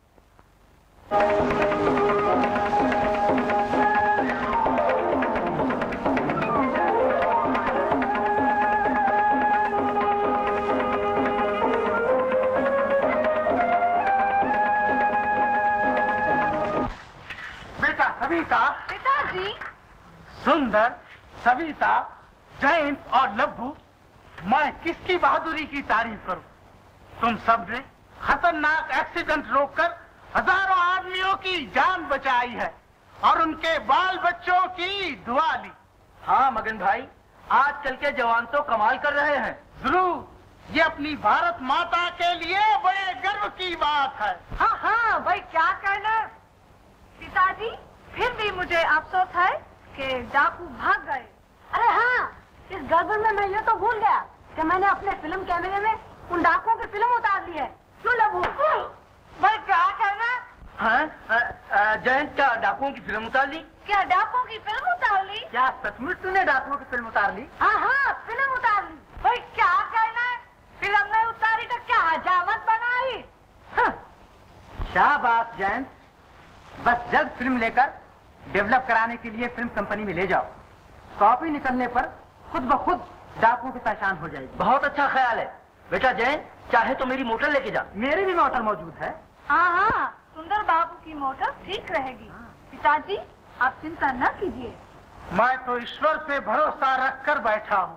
बेटा सविता, पिताजी। सुंदर, सविता, जयंत और लब्बू, मैं किसकी बहादुरी की तारीफ करूं? तुम सब ने खतरनाक एक्सीडेंट रोककर हजारों आदमियों की जान बचाई है और उनके बाल बच्चों की दुआ ली। हाँ मगन भाई, आजकल के जवान तो कमाल कर रहे हैं। जरूर, ये अपनी भारत माता के लिए बड़े गर्व की बात है। हाँ हाँ, भाई क्या कहना। पिताजी, फिर भी मुझे अफसोस है कि डाकू भाग गए। अरे हाँ, इस गड़बड़ में मैं ये तो भूल गया कि मैंने अपने फिल्म कैमरे में उन डाकुओं की फिल्म उतार ली है। क्यों लबू? भाई क्या कहना। हाँ, जयंत क्या डाकुओं की फिल्म उतार ली? क्या डाकुओं की फिल्म उतार ली? क्या सचमुच तूने डाकुओं की फिल्म उतार ली? हाँ हाँ, फिल्म उतार ली। भाई क्या कहना है, फिल्म नहीं उतारी तो क्या हजामत बनाई। हाँ। शाबाश जयंत, बस जल्द फिल्म लेकर डेवलप कराने के लिए फिल्म कंपनी में ले जाओ। कॉपी निकलने पर खुद ब खुद डाकुओं की पहचान हो जाएगी। बहुत अच्छा ख्याल है बेटा जयंत, चाहे तो मेरी मोटर लेके जा। मेरी भी मोटर मौजूद है। हाँ हाँ, सुंदर बाबू की मोटर ठीक रहेगी। पिताजी, आप चिंता न कीजिए। मैं तो ईश्वर पे भरोसा रखकर बैठा हूँ।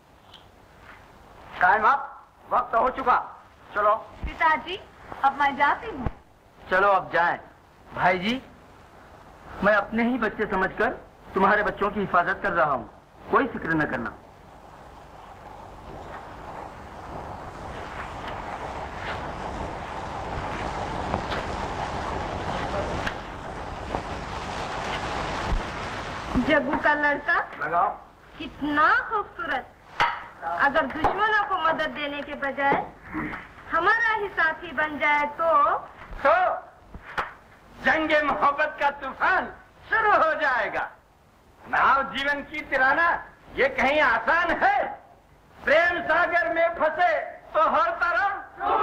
टाइम अप, वक्त हो चुका, चलो। पिताजी, अब मैं जाती हूँ। चलो अब जाएं। भाई जी, मैं अपने ही बच्चे समझकर तुम्हारे बच्चों की हिफाजत कर रहा हूँ, कोई फिक्र न करना। जग्गू का लड़का लगाओ। कितना खूबसूरत। अगर दुश्मनों को मदद देने के बजाय हमारा ही साथी बन जाए तो तो जंगे मोहब्बत का तूफान शुरू हो जाएगा। नाव जीवन की तिराना ये कहीं आसान है। प्रेम सागर में फंसे तो हर तरफ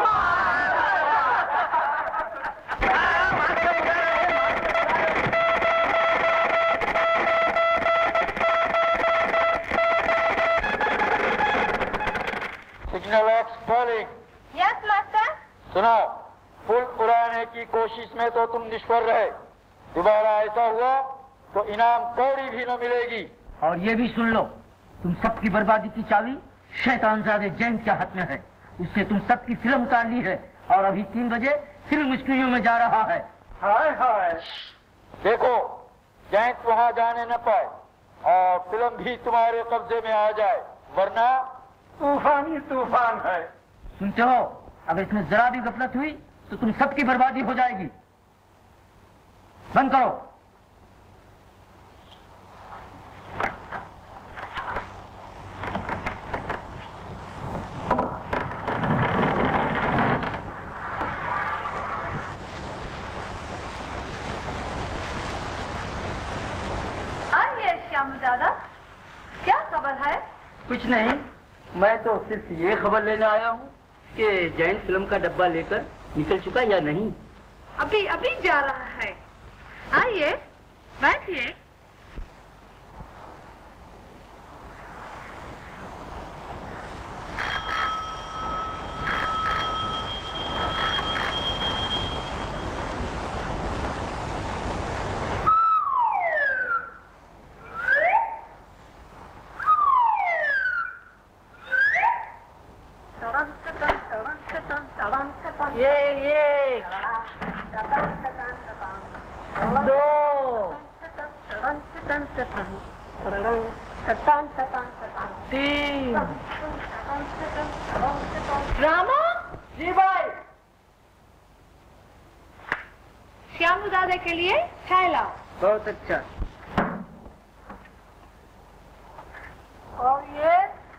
signal of spoiling. Yes master. सुनो, पुल उड़ाने की कोशिश में तो तुम निष्फल रहे। दोबारा ऐसा हुआ तो इनाम कौड़ी भी न मिलेगी। और ये भी सुन लो, तुम सबकी बर्बादी की चाबी शैतानजादे जयंत के हाथ में है। उससे तुम सबकी फिल्म उतार ली है और अभी तीन बजे फिल्म मुश्किलों में जा रहा है। हाय हाय। देखो, जयंत वहां जाने न पाए और फिल्म भी तुम्हारे कब्जे में आ जाए, वरना तूफान ही तूफान है। सुनते हो, अगर इसमें जरा भी गफलत हुई तो तुम सबकी बर्बादी हो जाएगी। बंद करो। आइए श्यामू दादा, क्या खबर है? कुछ नहीं, मैं तो सिर्फ ये खबर लेने आया हूँ कि जयंत फिल्म का डब्बा लेकर निकल चुका या नहीं। अभी अभी जा रहा है। आइए बैठिए। ये ये दो तीन। रामू, जी भाई। श्यामू दादा के लिए चाय लाओ। बहुत अच्छा। और ये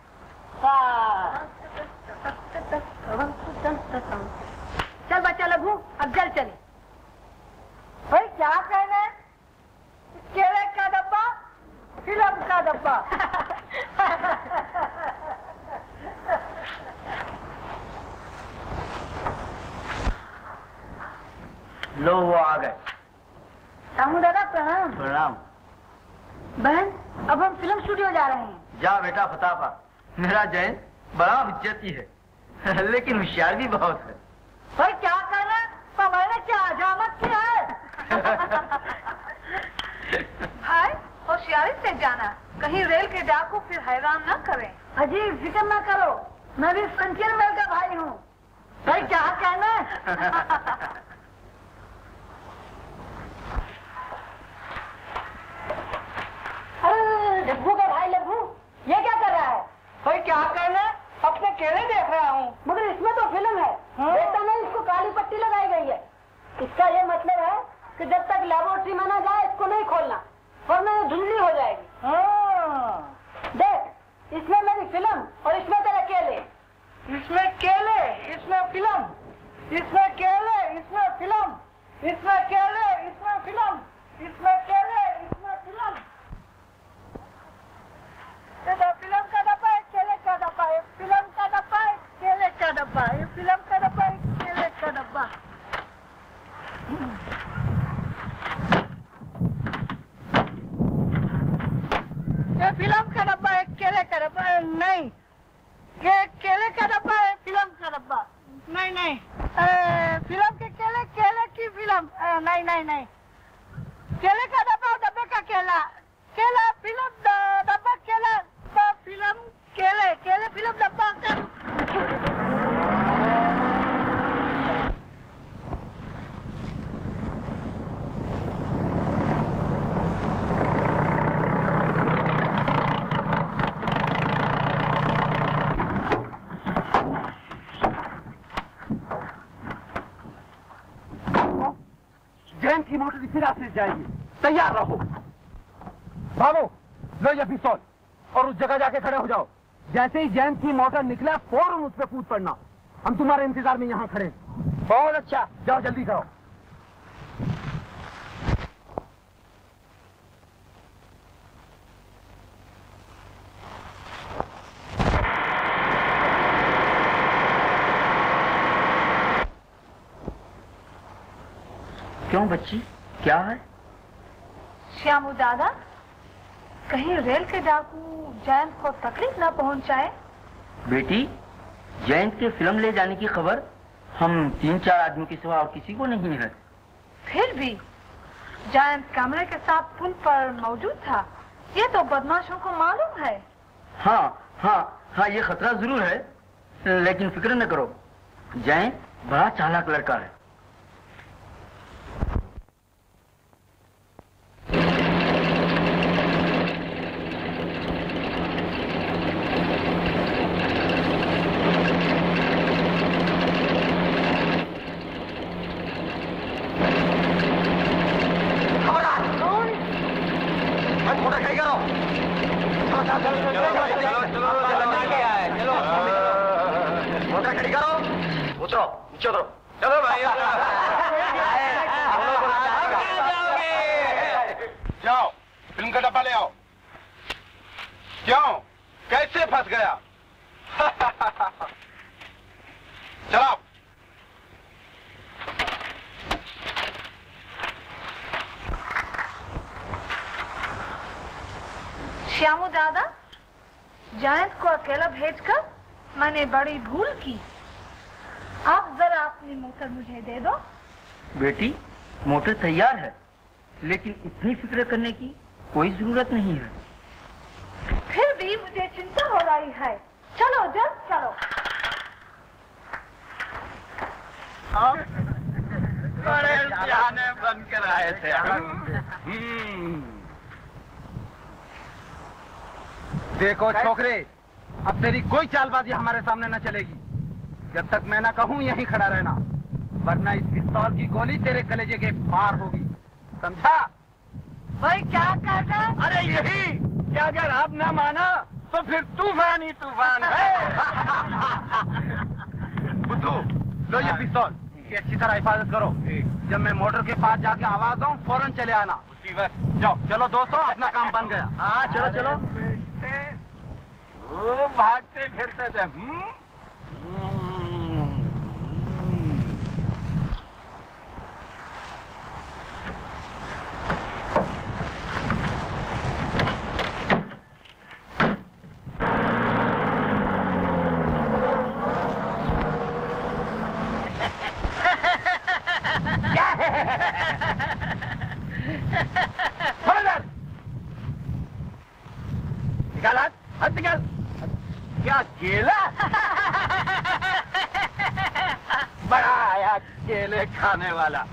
चल बच्चा लघु, अब जल चले। भाई क्या कहना है? केले का डब्बा, फिल्म का डब्बा। लो वो आ गए। श्यामू दादा प्रणाम। प्रणाम। बहन अब हम फिल्म स्टूडियो जा रहे हैं। जा बेटा फटाफट। मेरा जयंत बड़ा इज्जती है लेकिन होशियार भी बहुत है। भाई क्या कहना तो मैंने क्या हजामत की है। भाई होशियारी से जाना, कहीं रेल के डाकू फिर हैरान न करें। अजी फिक्र न करो, मैं भी संचल मेल का भाई हूँ। भाई क्या कहना। अरे डब्बू का भाई लब्बू ये क्या कर रहा है। भाई क्या कहना, अपने केले देख रहा हूँ। मगर इसमें तो फिल्म है। देखता नहीं इसको काली पट्टी लगाई गई है। इसका ये मतलब है कि जब तक लेबोरेटरी में ना जाए इसको नहीं खोलना वरना ये धुंधली हो जाएगी। देख इसमें मेरी फिल्म और इसमें तेरे केले। इसमें केले इसमें फिल्म, इसमें केले इसमें फिल्म, इसमें केले इसमें फिल्म, इसमें केले इसमें फिल्म। फिल्म का डब्बा है, केले का डब्बा है, फिल्म का डब्बा है, केले का डब्बा है, फिल्म का डब्बा है, केले का डब्बा। ये फिल्म का डब्बा है, केले का डब्बा है। नहीं ये केले का डब्बा है, फिल्म का डब्बा। नहीं नहीं फिल्म के केले, केले की फिल्म। नहीं नहीं नहीं केले का डब्बा, डब्बे का केला, केला फिल्म, डब्बा केला, फिल्म केले, केले फिल्म डब्बा। जयंत की मोटर इसी रास्ते से जाएगी, तैयार रहो। भागो, लो ये पिस्तौल और उस जगह जाके खड़े हो जाओ। जैसे ही जयंत की मोटर निकले फौरन उस पर कूद पड़ना। हम तुम्हारे इंतजार में यहाँ खड़े। बहुत अच्छा, जाओ जल्दी करो। क्यों बच्ची, क्या है? श्यामू दादा कहीं रेल के डाकू जयंत को तकलीफ न पहुंचाए। बेटी जयंत के फिल्म ले जाने की खबर हम तीन चार आदमियों के सिवा और किसी को नहीं है। फिर भी जयंत कमरे के साथ पुल पर मौजूद था, ये तो बदमाशों को मालूम है। हाँ हाँ हाँ ये खतरा जरूर है, लेकिन फिक्र न करो, जयंत बड़ा चालाक लड़का है। श्यामू दादा जयंत को अकेला भेजकर मैंने बड़ी भूल की। आप जरा अपनी मोटर मुझे दे दो। बेटी मोटर तैयार है, लेकिन इतनी फिक्र करने की कोई जरूरत नहीं है। फिर भी मुझे चिंता हो रही है। चलो जल्द चलो। बड़े जाने बनकर आए थे। देखो छोकरे, अब तेरी कोई चालबाजी हमारे सामने न चलेगी। जब तक मैं ना कहूँ यहीं खड़ा रहना, वरना इस पिस्तौल की गोली तेरे कलेजे के पार होगी, समझा? भाई क्या कहता? अरे यही कि अगर आप ना माना तो फिर तूफान ही तूफान है। बुद्धू, लो ये पिस्तौल, इसकी अच्छी तरह हिफाजत करो। जब मैं मोटर के पास जाके आवाज दूं फौरन चले आना। उसी वक्त जाओ। चलो दोस्तों, अपना काम बन गया। हाँ चलो चलो। वो भागते फिरते थे। केला? बड़ा आया केले खाने वाला।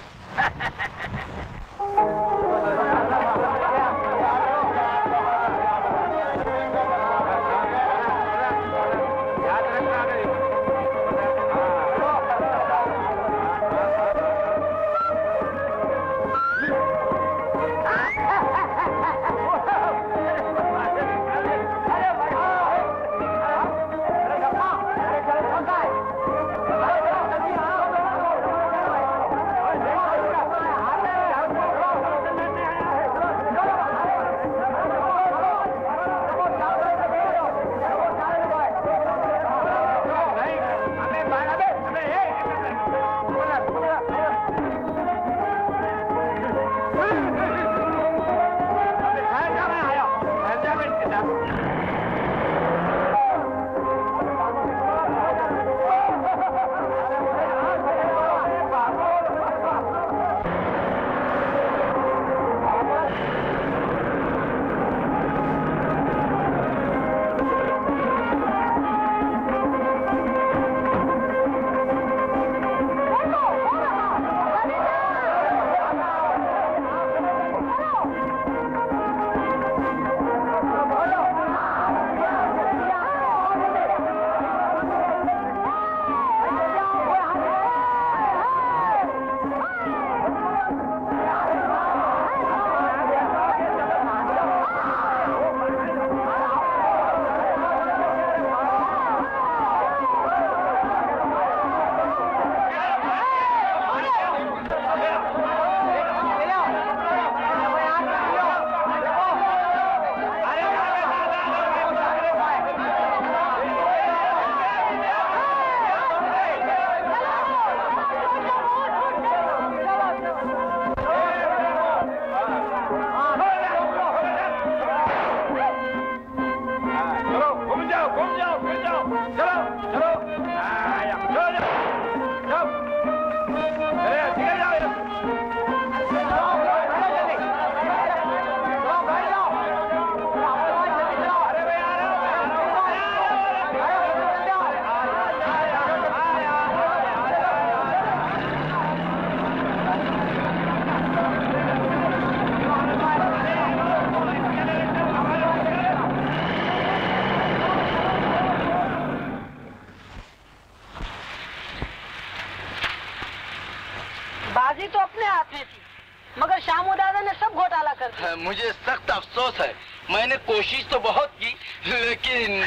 मुझे सख्त अफसोस है, मैंने कोशिश तो बहुत की लेकिन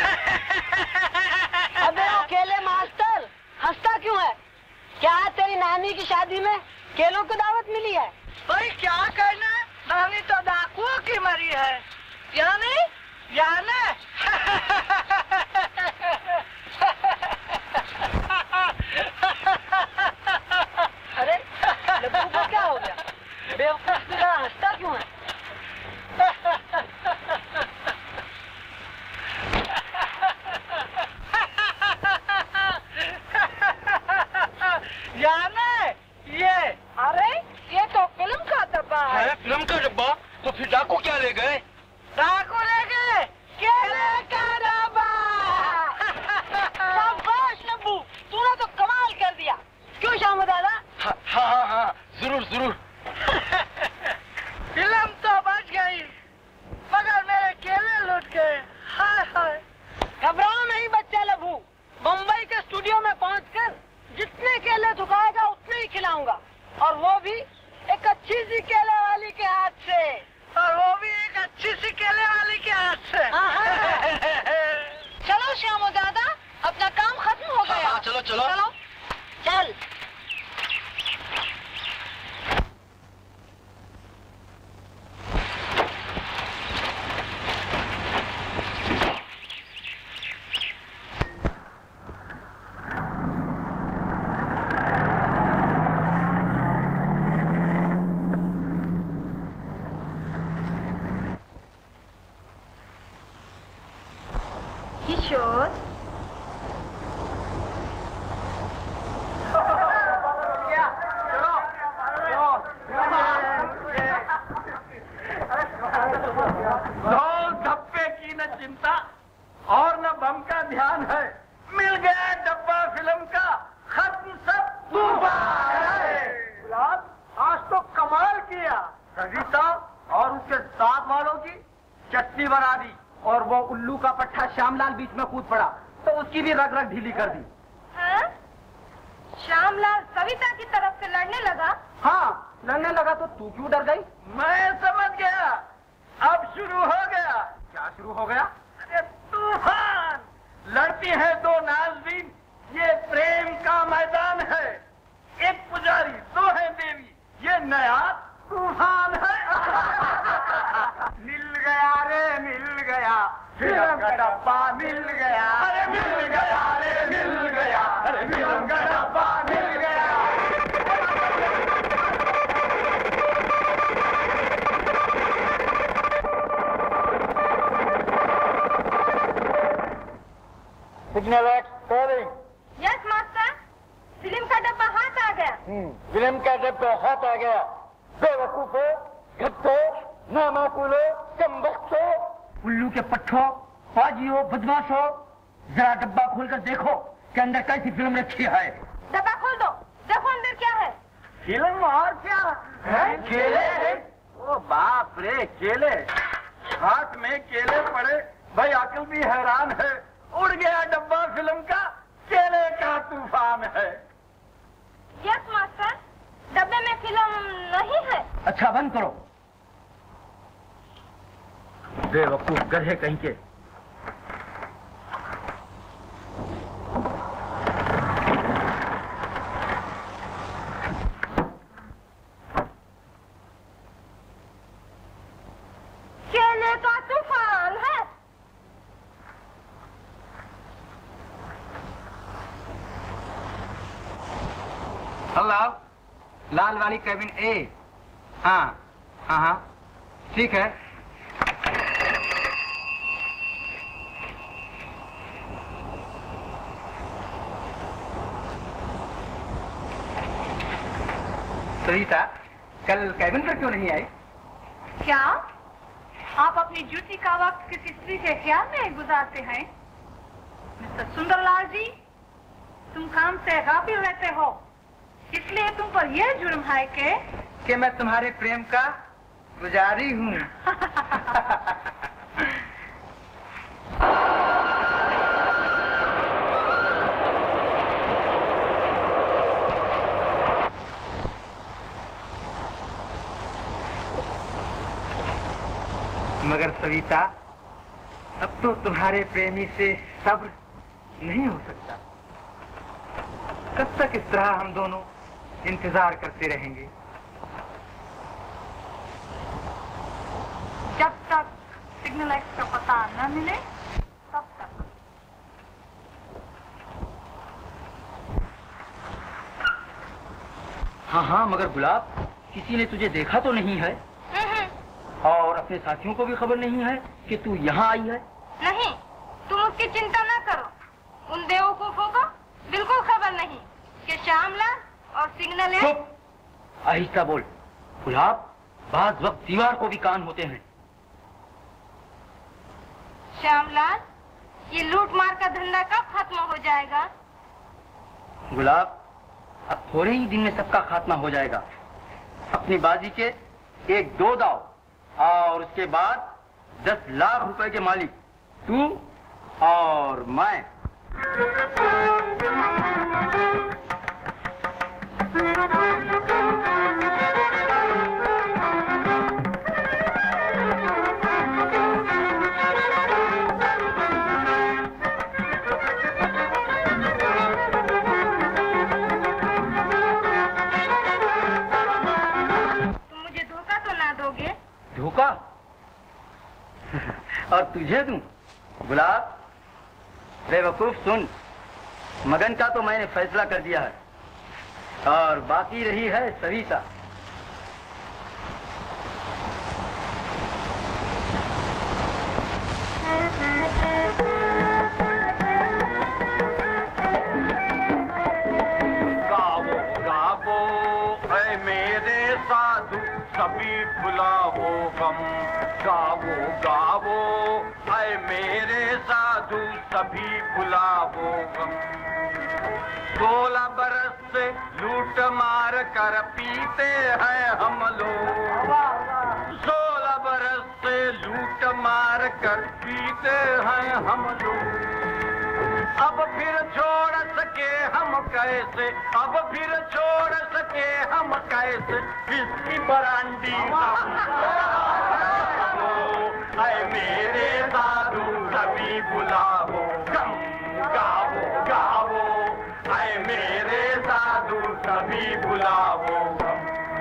अबे केले मास्टर हंसता क्यों है? क्या तेरी नानी की शादी में केलों की दावत मिली है? भाई क्या करना है, नानी तो डाकुओं की मरी है। यानी यानी अरे लड्डू को क्या हो गया? बेवकूफ की तरह हंसता क्यों है? यानी ये अरे ये तो फिल्म का डब्बा है। है फिल्म का डब्बा? तो फिर डाकू क्या ले गए? डाकू ले गए केले का डब्बा। शाबाश नब्बू, तूने तो कमाल कर दिया। क्यों श्यामू दादा? हाँ हाँ हाँ जरूर जरूर। फिल्म तो बच गई मगर मेरे केले लूट गए। हाय हाय। घबराओ नहीं बच्चा लभू, बम्बई के स्टूडियो में पहुंचकर जितने केले झुकाएगा उतने ही खिलाऊंगा, और वो भी एक अच्छी सी केले वाली के हाथ से, और वो भी एक अच्छी सी केले वाली के हाथ से। चलो श्यामू दादा, अपना काम खत्म हो गया। हाँ, चलो चलो चलो चल। बम का ध्यान है। मिल गया डब्बा फिल्म का, खत्म सब तूफान है। गुलाब, आज तो कमाल किया। सविता और उसके साथ वालों की चटनी बना दी और वो उल्लू का पट्टा श्यामलाल बीच में कूद पड़ा तो उसकी भी रग रग ढीली कर दी। हाँ? श्यामलाल सविता की तरफ से लड़ने लगा? हाँ, लड़ने लगा तो तू क्यों डर गई? मैं समझ गया, अब शुरू हो गया। क्या शुरू हो गया? अरे तूफान! लड़ती हैं दो नाज़रीन, ये प्रेम का मैदान है। एक पुजारी, दो है देवी, ये नया तूफान है। मिल गया रे मिल गया, फिल्म का डब्बा मिल गया। अरे मिल गया रे मिल गया, अरे फिल्म का डब्बा मिल गया। Signal exporting. Yes master, film का डब्बा हाथ आ गया। फिल्म का डब्बा हाथ आ गया। बेवकूफो, घट्टो, नामाकुलो, कमबख्तो, उल्लू के पट्टों, फाजियो, बदमाशो, जरा डब्बा खोलकर देखो कि अंदर कैसी फिल्म रखी है। डब्बा खोल दो, देखो अंदर क्या है। फिल्म और क्या है? केले। ओ बाप रे, केले। हाथ में केले पड़े, भाई अकल भी हैरान है। उड़ गया डब्बा फिल्म का, केले का तूफान है। यस मास्टर, डब्बे में फिल्म नहीं है। अच्छा बंद करो। बेवकूफ गधे कहीं के। केले का तूफान है। हेलो, लाल वाली कैबिन ए। हाँ हाँ हाँ ठीक है। सविता, कल कैबिन पर क्यों नहीं आई? क्या आप अपनी ड्यूटी का वक्त किसी स्त्री के ख्याल में गुजारते हैं? मिस्टर सुंदरलाल जी, तुम काम से गाफिल रहते हो, इसलिए तुम पर यह जुर्म है कि कि मैं तुम्हारे प्रेम का पुजारी हूँ। मगर सविता, अब तो तुम्हारे प्रेमी से सब्र नहीं हो सकता। कब तक इस तरह हम दोनों इंतजार करते रहेंगे? जब तक सिग्नल एक्स का पता न मिले तब तक। हाँ हाँ, मगर गुलाब, किसी ने तुझे देखा तो नहीं है? और अपने साथियों को भी खबर नहीं है कि तू यहाँ आई है? नहीं, तुम उसकी चिंता न करो। उन बेवकूफों को बिल्कुल खबर नहीं कि श्यामलाल और सिग्नल है। चुप, आहिस्ता बोल। गुलाब, बाज वक्त दीवार को भी कान होते हैं। श्यामलाल, ये लूट मार का धंधा कब खत्म हो जाएगा? गुलाब, अब थोड़े ही दिन में सबका खात्मा हो जाएगा। अपनी बाजी के एक दो दाव और उसके बाद दस लाख रुपए के मालिक तू और मैं। धोखा? और तुझे दूं? गुलाब, बेवकूफ सुन, मगन का तो मैंने फैसला कर दिया है और बाकी रही है सविता। गावो गावो ऐ मेरे साधु सभी भुलाओ गम, गावो गावो ऐ मेरे साधु सभी भुलाओ गम। सोलह बरस से लूट मार कर पीते हैं हम लोग, सोलह बरस से लूट मार कर पीते हैं हम लोग। अब फिर छोड़ सके हम कैसे, अब फिर छोड़ सके हम कैसे इसकी बरांडी। ऐ मेरे साधु सभी बुलाओ गम, गावो गावो ऐ मेरे साधु सभी बुलाओ गम।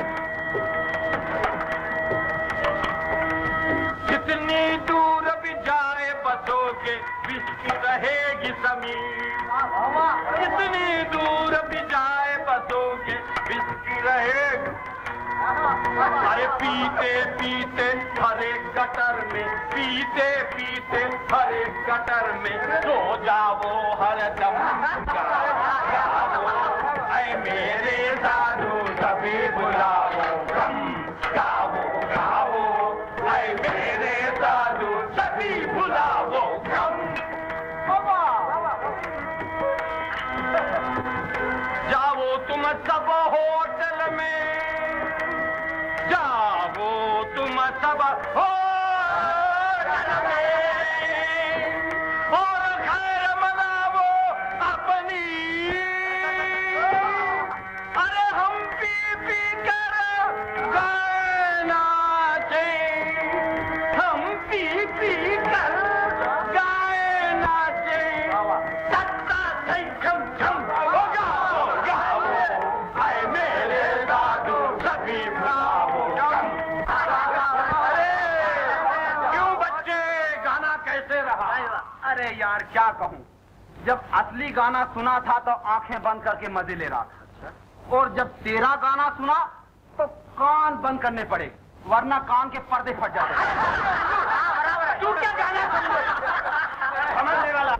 कितनी दूर भी जाए बसोगे विस्की रहेगी समीर, कितनी दूर भी जाए बसोगे विस्की रहेगी। अरे पीते पीते हर एक गटर में, पीते पीते हर एक गटर में सो जाओ हर दम, गाओ ऐ मेरे साधु सभी बुलाओ गम, गाओ गाओ ऐ मेरे साधु सभी बुलाओ गम। जाओ तुम सब होटल में, जाओ तुम सब होटल में और खैर मनाओ अपनी। अरे हम पी पी कर गाए नाचे, हम पी पी कर गाए नाचे। सत्ता सही खम खम हो गाओ गाओ ऐ मेरे साधु सभी बुलाओ गम। अरे क्यों बच्चे गाना कैसे रहा? अरे यार क्या कहूँ, जब असली गाना सुना था तो आंखें बंद करके मजे ले रहा था, और जब तेरा गाना सुना तो कान बंद करने पड़े, वरना कान के पर्दे फट जाते। तू क्या गाना समझने वाला?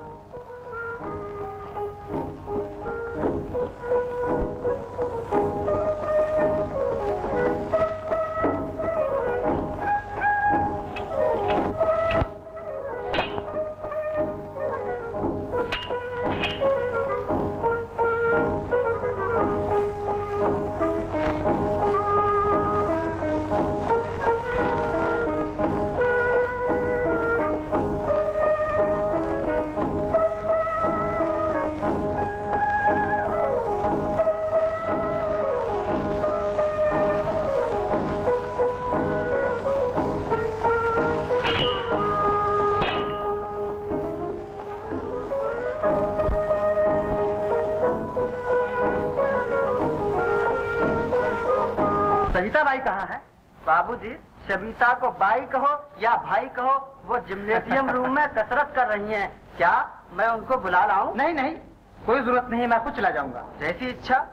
सविता बाई कहाँ है? बाबूजी, सविता को बाई कहो या भाई कहो, वो जिम्नेशियम रूम में कसरत कर रही हैं। क्या मैं उनको बुला लाऊं? नहीं नहीं, कोई जरूरत नहीं, मैं खुद चला जाऊंगा। जैसी इच्छा।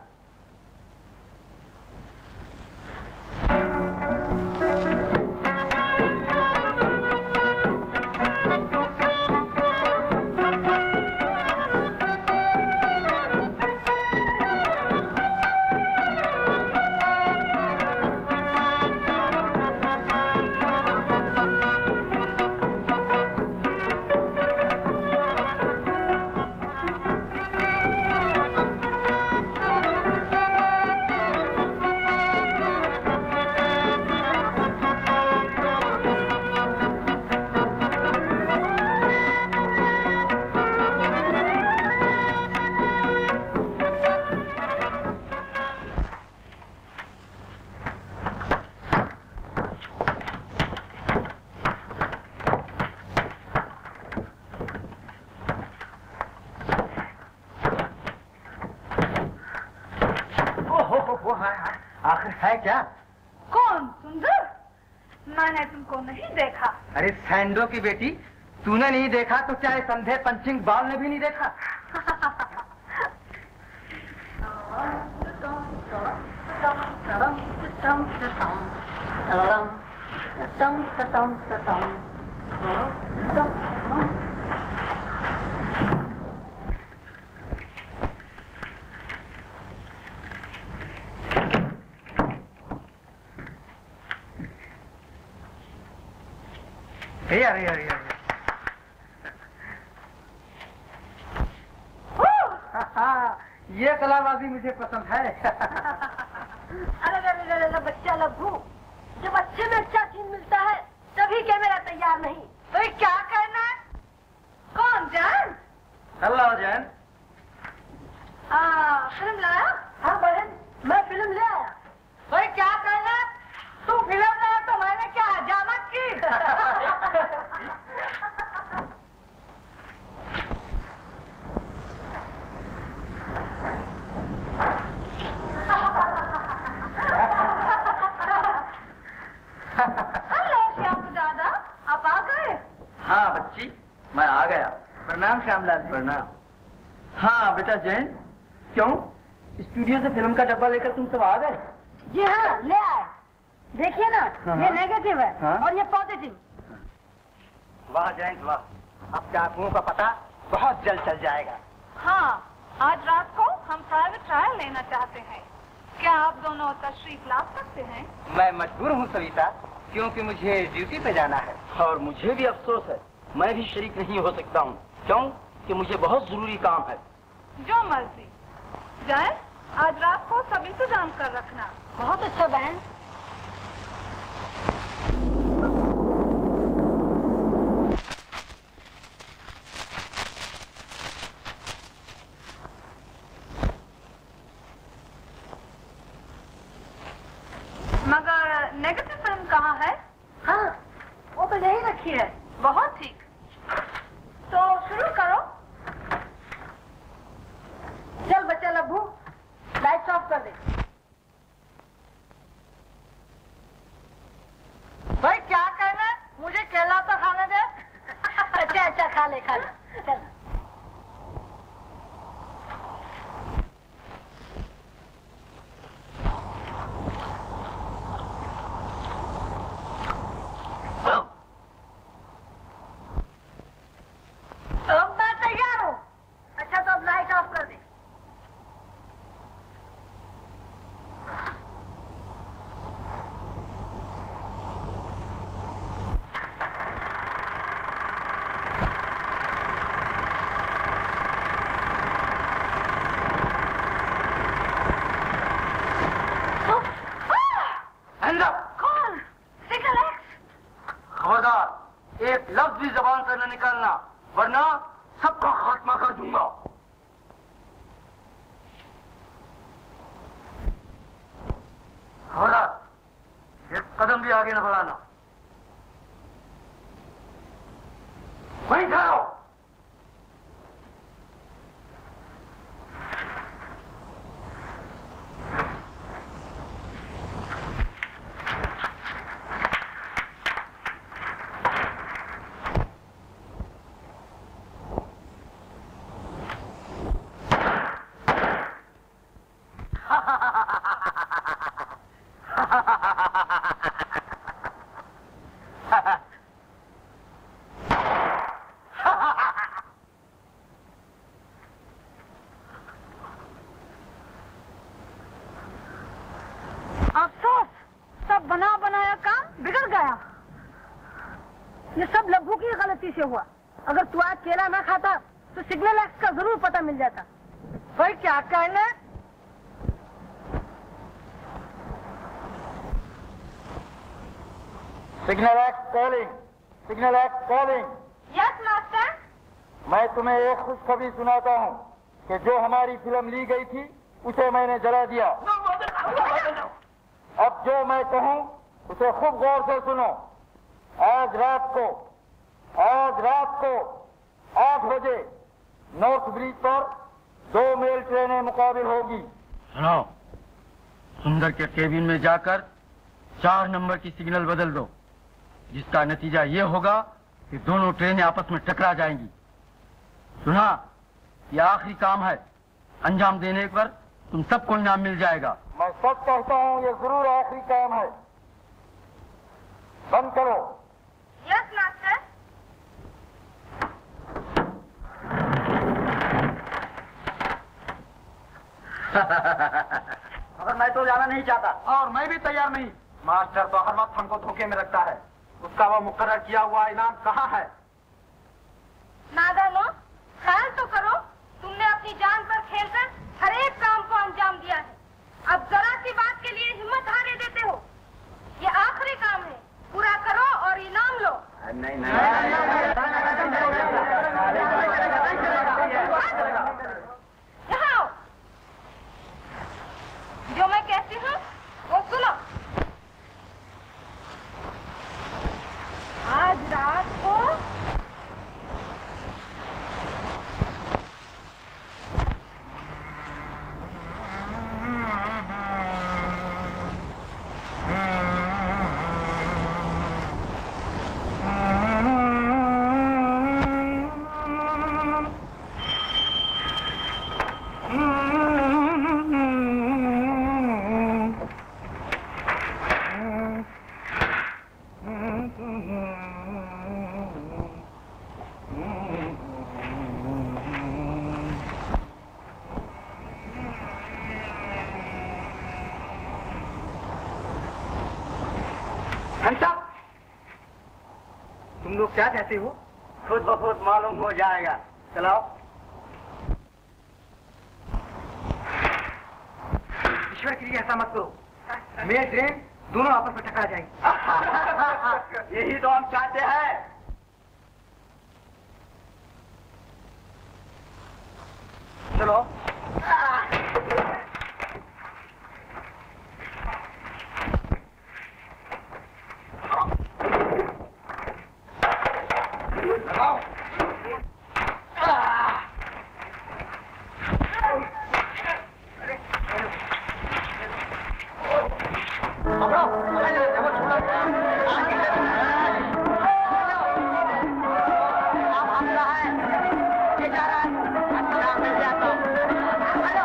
आखिर है क्या? कौन? सुंदर? मैंने तुमको नहीं देखा। अरे सैंडो की बेटी, तूने नहीं देखा तो चाहे संधे पंचिंग बॉल ने भी नहीं देखा। अरे अरे अरे अरे ये कलाबाजी मुझे पसंद है। अरे अरे अरे बच्चा लब्बू, जब अच्छे में अच्छा सीन मिलता है तभी कैमरा तैयार नहीं तो क्या करना है? कौन जैन? हेलो जैन। हाँ फिल्म लाया? हाँ बहन मैं फिल्म ले आया। भाई क्या करना है? तू फिल्म लाया तो मैंने क्या हजामत की? हेलो श्याम दादा, आप आ गए? हाँ बच्ची, मैं आ गया। प्रणाम श्यामलाल। प्रणाम। हाँ बेटा जैन, क्यों स्टूडियो से फिल्म का डब्बा लेकर तुम सब आ गए? जी हाँ ले आए। देखिए ना, ये नेगेटिव है हाँ? और ये पॉजिटिव। वाह जयंत वाह, अब डाकुओं का पता बहुत जल्द चल जाएगा। हाँ, आज रात को हम प्राइवेट ट्रायल लेना चाहते हैं। क्या आप दोनों तशरीफ ला सकते हैं? मैं मजबूर हूँ सविता, क्योंकि मुझे ड्यूटी पे जाना है। और मुझे भी अफसोस है, मैं भी शरीक नहीं हो सकता हूँ। क्यों कि मुझे बहुत जरूरी काम है। जो मर्जी। जाए, आज रात को सब इंतजाम कर रखना। बहुत अच्छा बहन। मगर नेगेटिव फिल्म कहाँ है? हाँ वो तो यही रखी है। बहुत ठीक, तो शुरू करो। चल बच्चा लब्बू, लाइट्स ऑफ कर दे। भाई क्या करना है? मुझे केला तो खाने दे। अच्छा अच्छा खा ले खा ले चल। अब मैं तैयार हूँ। अच्छा तो अब लाइट ऑफ कर दे। कौन? Single X. खबरदार, एक लफ्ज भी जबान से न निकालना, वरना सबका खात्मा कर दूंगा। खबरदार, एक कदम भी आगे न बढ़ाना। वहीं ठहरो। अफसोस, सब बना बनाया काम बिगड़ गया। ये सब लब्बू की गलती से हुआ। अगर तू आज केला ना खाता तो सिग्नल एक्स का जरूर पता मिल जाता। भाई क्या कहना? Signal act calling, signal act calling. Yes master. मैं तुम्हें एक खुशखबरी सुनाता हूँ कि जो हमारी फिल्म ली गई थी उसे मैंने जला दिया। अब जो मैं कहूँ उसे खूब गौर से सुनो। आज रात को आज रात को आठ बजे नॉर्थ ब्रिज पर दो मेल ट्रेनें मुकाबिल होगी। सुनो, सुंदर के केबिन में जाकर चार नंबर की सिग्नल बदल दो, जिसका नतीजा ये होगा कि दोनों ट्रेनें आपस में टकरा जाएंगी। सुना, ये आखिरी काम है, अंजाम देने पर तुम सबको इनाम मिल जाएगा। मैं सच कहता हूँ, ये जरूर आखिरी काम है। बंद करो। Yes master. मगर मैं तो जाना नहीं चाहता। और मैं भी तैयार नहीं। मास्टर तो हर वक्त हमको धोखे में रखता है। उसका वो मुकर्रर किया हुआ इनाम कहाँ है? नादानो, ख्याल तो करो, तुमने अपनी जान पर खेलकर हर एक काम को अंजाम दिया है। अब जरा सी बात के लिए हिम्मत हारे देते हो। ये आखिरी काम है, पूरा करो और इनाम लो। नहीं नहीं यहाँ आओ। जो मैं कहती हूँ वो सुनो। आज रात को तुम लोग क्या कहते हो? खुद ब खुद मालूम हो जाएगा। चलाओ। ईश्वर के लिए ऐसा मत करो, मेरे ट्रेन दोनों आपस में टकरा जाएंगे। यही तो हम चाहते हैं। चलो। जा रहा है, ये जा रहा है। अच्छा मिल जाता।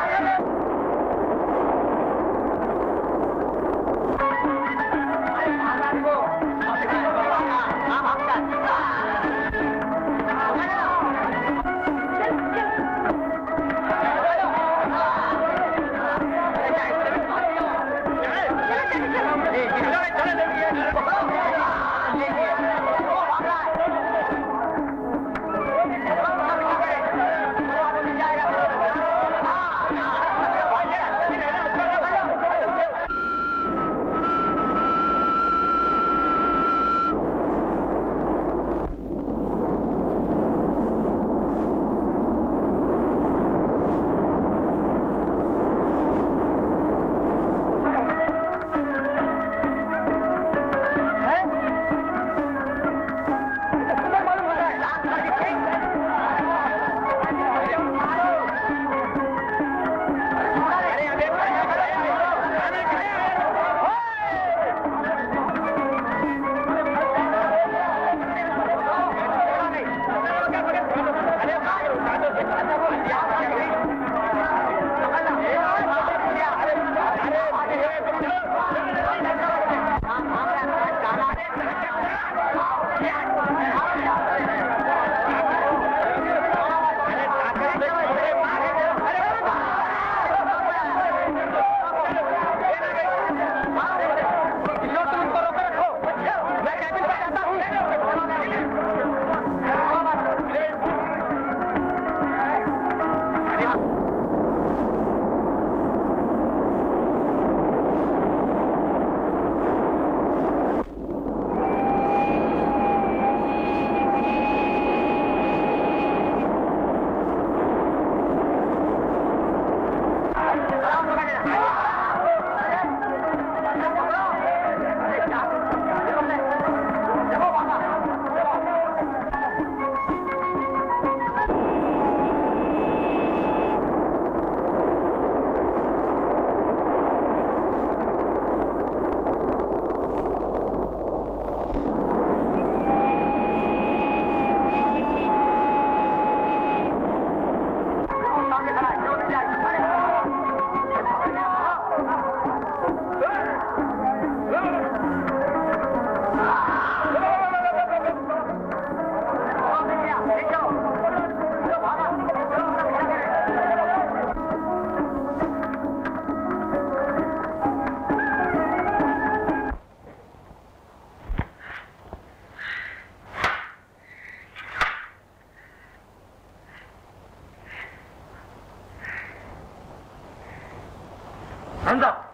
Hands up.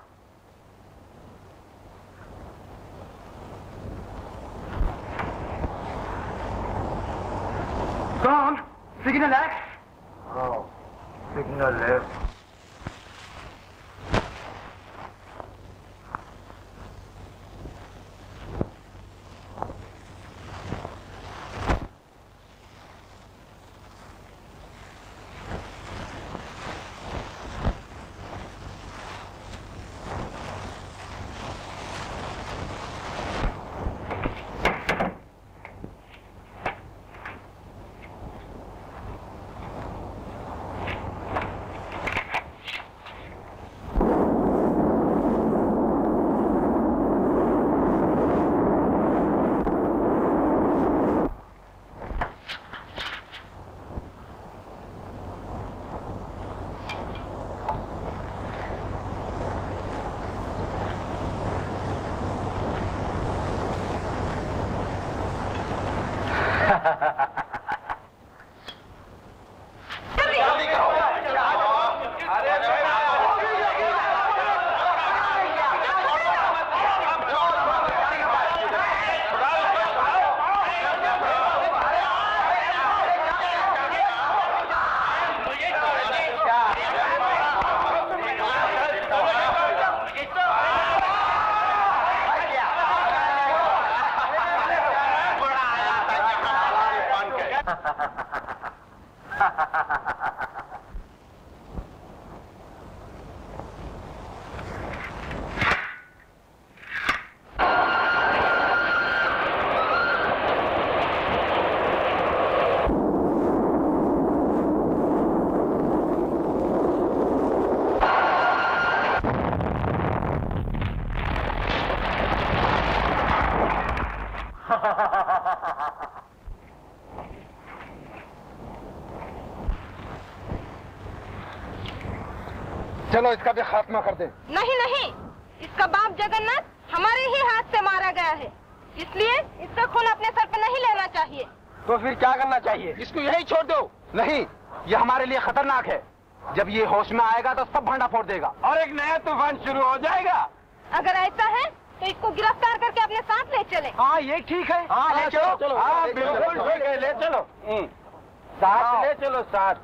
Go on. Signal X. Oh, signal left. चलो इसका भी खात्मा कर दे। नहीं नहीं, इसका बाप जगन्नाथ हमारे ही हाथ से मारा गया है, इसलिए इसका खून अपने सर पे नहीं लेना चाहिए। तो फिर क्या करना चाहिए? इसको यही छोड़ दो। नहीं, ये हमारे लिए खतरनाक है। जब ये होश में आएगा तो सब भंडा फोड़ देगा और एक नया तूफान शुरू हो जाएगा। अगर ऐसा है तो इसको गिरफ्तार करके अपने साथ ले चले। हाँ ये ठीक है। हाँ ले चलो, चलो। हाँ बिल्कुल ठीक है, ले चलो। साथ ले चलो, साथ।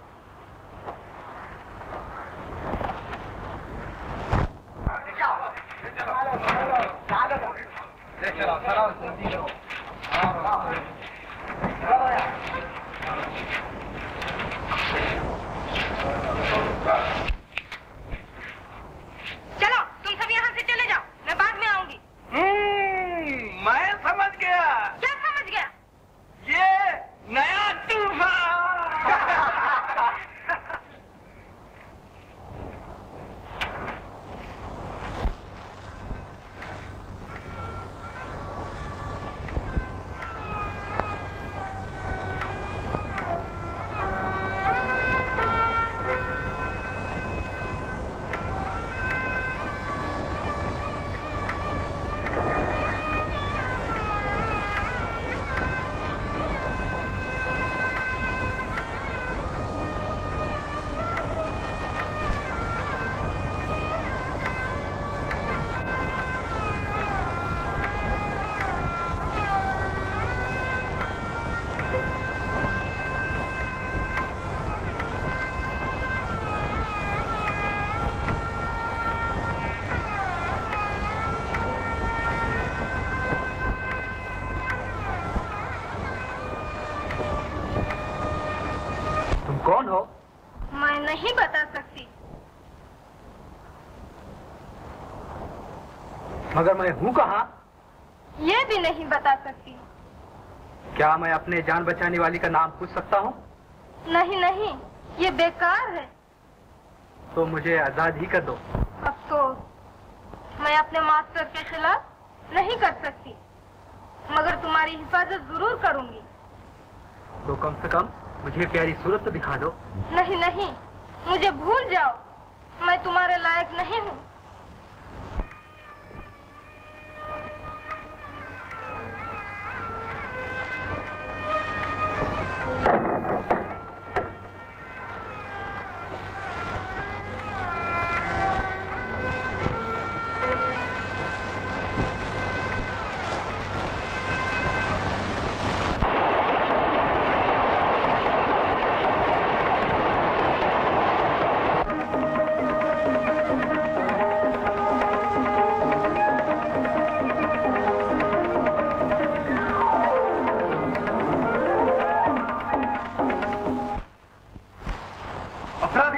चलो तुम सब यहाँ से चले जाओ, मैं बाद में आऊंगी। मैं समझ गया। क्या समझ गया? ये नया तूफान। कौन हो? मैं नहीं बता सकती। मगर मैं हूँ कहाँ? ये भी नहीं बता सकती। क्या मैं अपने जान बचाने वाली का नाम पूछ सकता हूँ? नहीं नहीं, ये बेकार है। तो मुझे आजाद ही कर दो। अफसोस, मैं अपने मास्टर के खिलाफ नहीं कर सकती, मगर तुम्हारी हिफाजत जरूर करूंगी। तो कम से कम मुझे प्यारी सूरत तो दिखा दो। नहीं नहीं, मुझे भूल जाओ, मैं तुम्हारे लायक नहीं हूँ।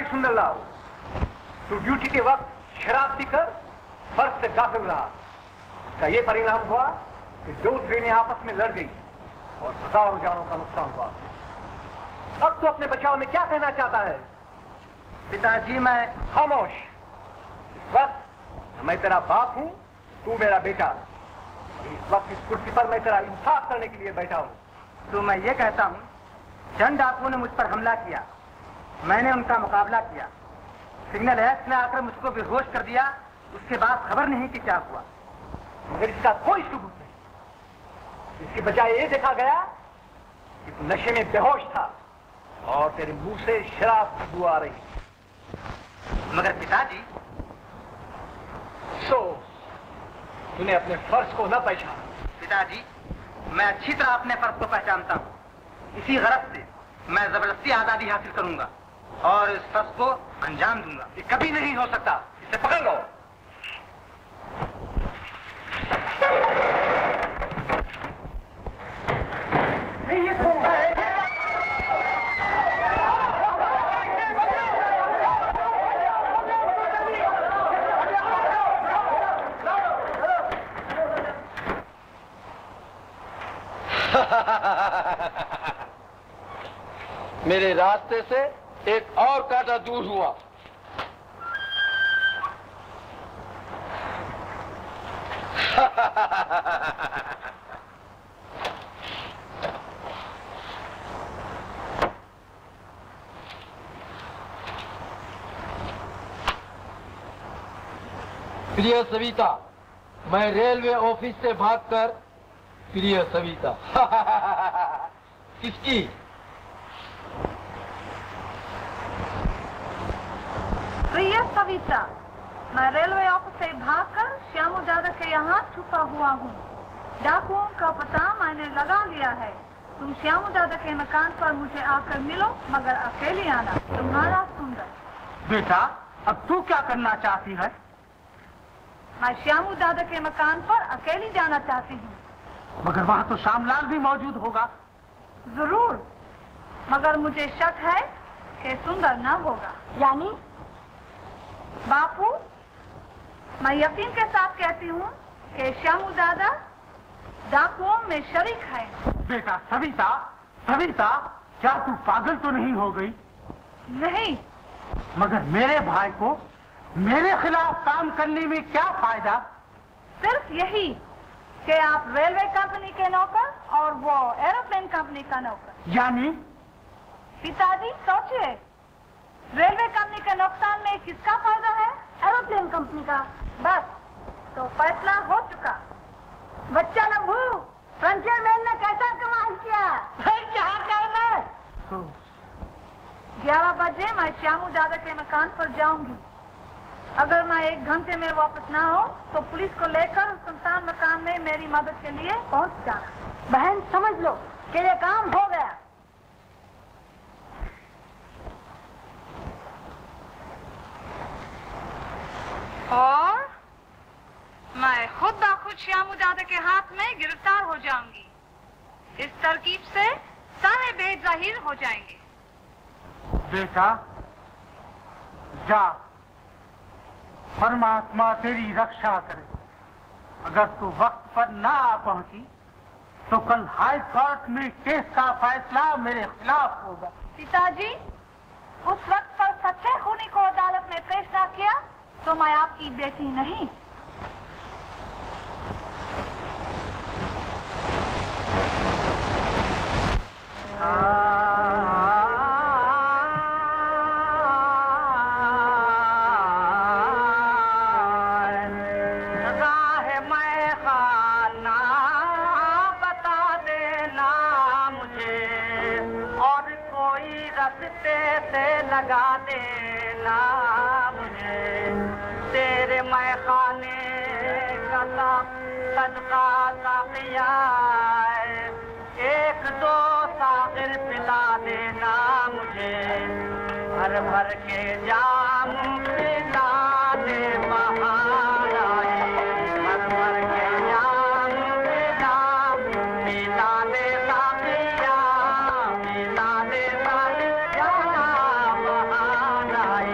सुंदरलाल, तू ड्यूटी के वक्त शराब पीकर फर्ज से गाफिल रहा। इसका ये परिणाम हुआ कि दो ट्रेनें आपस में लड़ गई और हजारों जानों का नुकसान हुआ। अब तो अपने बचाव में क्या कहना चाहता है? पिताजी मैं खामोश। इस वक्त मैं तेरा बाप हूं, तू मेरा बेटा। इस वक्त इस कुर्सी पर मैं तेरा इंसाफ करने के लिए बैठा हूं। तो मैं ये कहता हूं, चंद डाकुओं ने मुझ पर हमला किया, मैंने उनका मुकाबला किया। सिग्नल एक्स ने आकर मुझको बेहोश कर दिया, उसके बाद खबर नहीं कि क्या हुआ। मगर इसका कोई सबूत नहीं। इसके बजाय ये देखा गया कि तू नशे में बेहोश था और तेरे मुंह से शराब की बू आ रही। मगर पिताजी, सो तूने अपने फर्ज को न पहचाना। पिताजी, मैं अच्छी तरह अपने फर्ज को पहचानता हूँ। इसी गरज से मैं जबरदस्ती आजादी हासिल करूंगा और इस फर्ज को अंजाम दूंगा। ये कभी नहीं हो सकता। इसे पकड़ लो। ये कौन है? मेरे रास्ते से एक और कांटा दूर हुआ। प्रिय सविता, मैं रेलवे ऑफिस से भागकर प्रिय सविता किसकी? प्रिय सविता, मैं रेलवे ऑफिस से भागकर श्यामू दादा के यहाँ छुपा हुआ हूँ। डाकुओं का पता मैंने लगा लिया है। तुम श्यामू दादा के मकान पर मुझे आकर मिलो, मगर अकेले आना। तुम्हारा सुंदर। बेटा, अब तू क्या करना चाहती है? मैं श्यामू दादा के मकान पर अकेली जाना चाहती हूँ। मगर वहाँ तो श्यामलाल भी मौजूद होगा। जरूर, मगर मुझे शक है कि सुंदर न होगा। यानी बापू, मैं यकीन के साथ कहती हूँ कि श्यामू दादा डाकुओं में शरीक है। बेटा सविता, सविता, क्या तू पागल तो नहीं हो गई? नहीं। मगर मेरे भाई को मेरे खिलाफ काम करने में क्या फायदा? सिर्फ यही कि आप रेलवे कंपनी के नौकर और वो एरोप्लेन कंपनी का नौकर। यानी? पिताजी सोचिए, रेलवे कंपनी के नुकसान में किसका फायदा है? एरोप्लेन कंपनी का। बस, तो फैसला हो चुका। बच्चा नंबू, फ्रंटियर मैन ने कैसा कमाल किया? फिर क्या करना? ग्यारह बजे मैं श्यामू दादा के मकान पर जाऊंगी। अगर मैं एक घंटे में वापस ना हो तो पुलिस को लेकर सुनसान मकान में मेरी मदद के लिए पहुंच जाना। बहन समझ लो कि ये काम हो गया। और मैं खुद ब खुद श्यामू दादा के हाथ में गिरफ्तार हो जाऊंगी। इस तरकीब से सारे बेजाहिर हो जाएंगे। बेटा जा, परमात्मा तेरी रक्षा करे। अगर तू वक्त पर ना आ पहुंची तो कल हाई कोर्ट में केस का फैसला मेरे खिलाफ होगा। पिताजी, उस वक्त पर सच्चे खूनी को अदालत में पेश ना किया तो मैं आपकी बेटी नहीं। लगा देना मुझे तेरे मैं खाने का सदका साकिया, एक दो सागिर पिला देना मुझे, भर भर के जाम पिला दे बहाना, भर भर के जाम पिला पिला दे साकिया, पिला दे साकिया बहाना।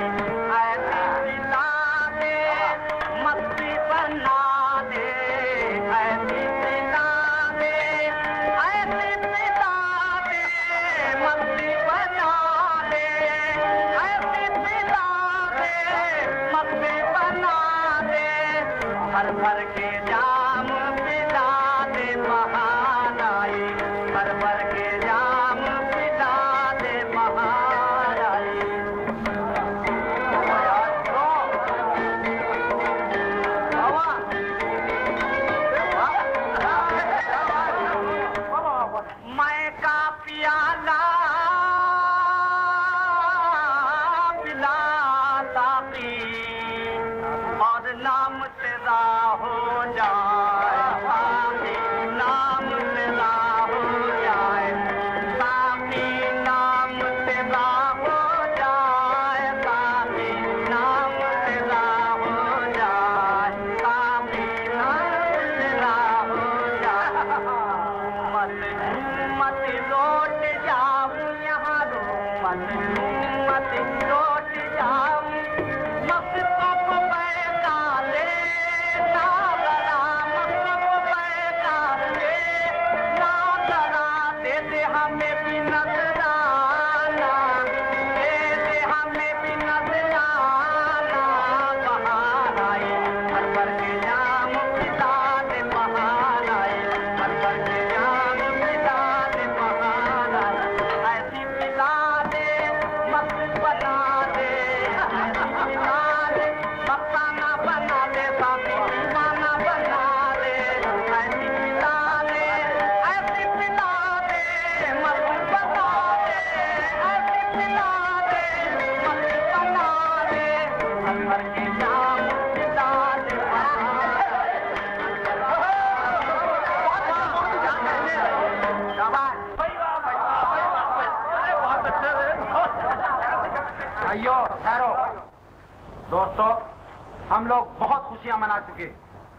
भाइयों ठहरो। दोस्तों, हम लोग बहुत खुशियां मना चुके,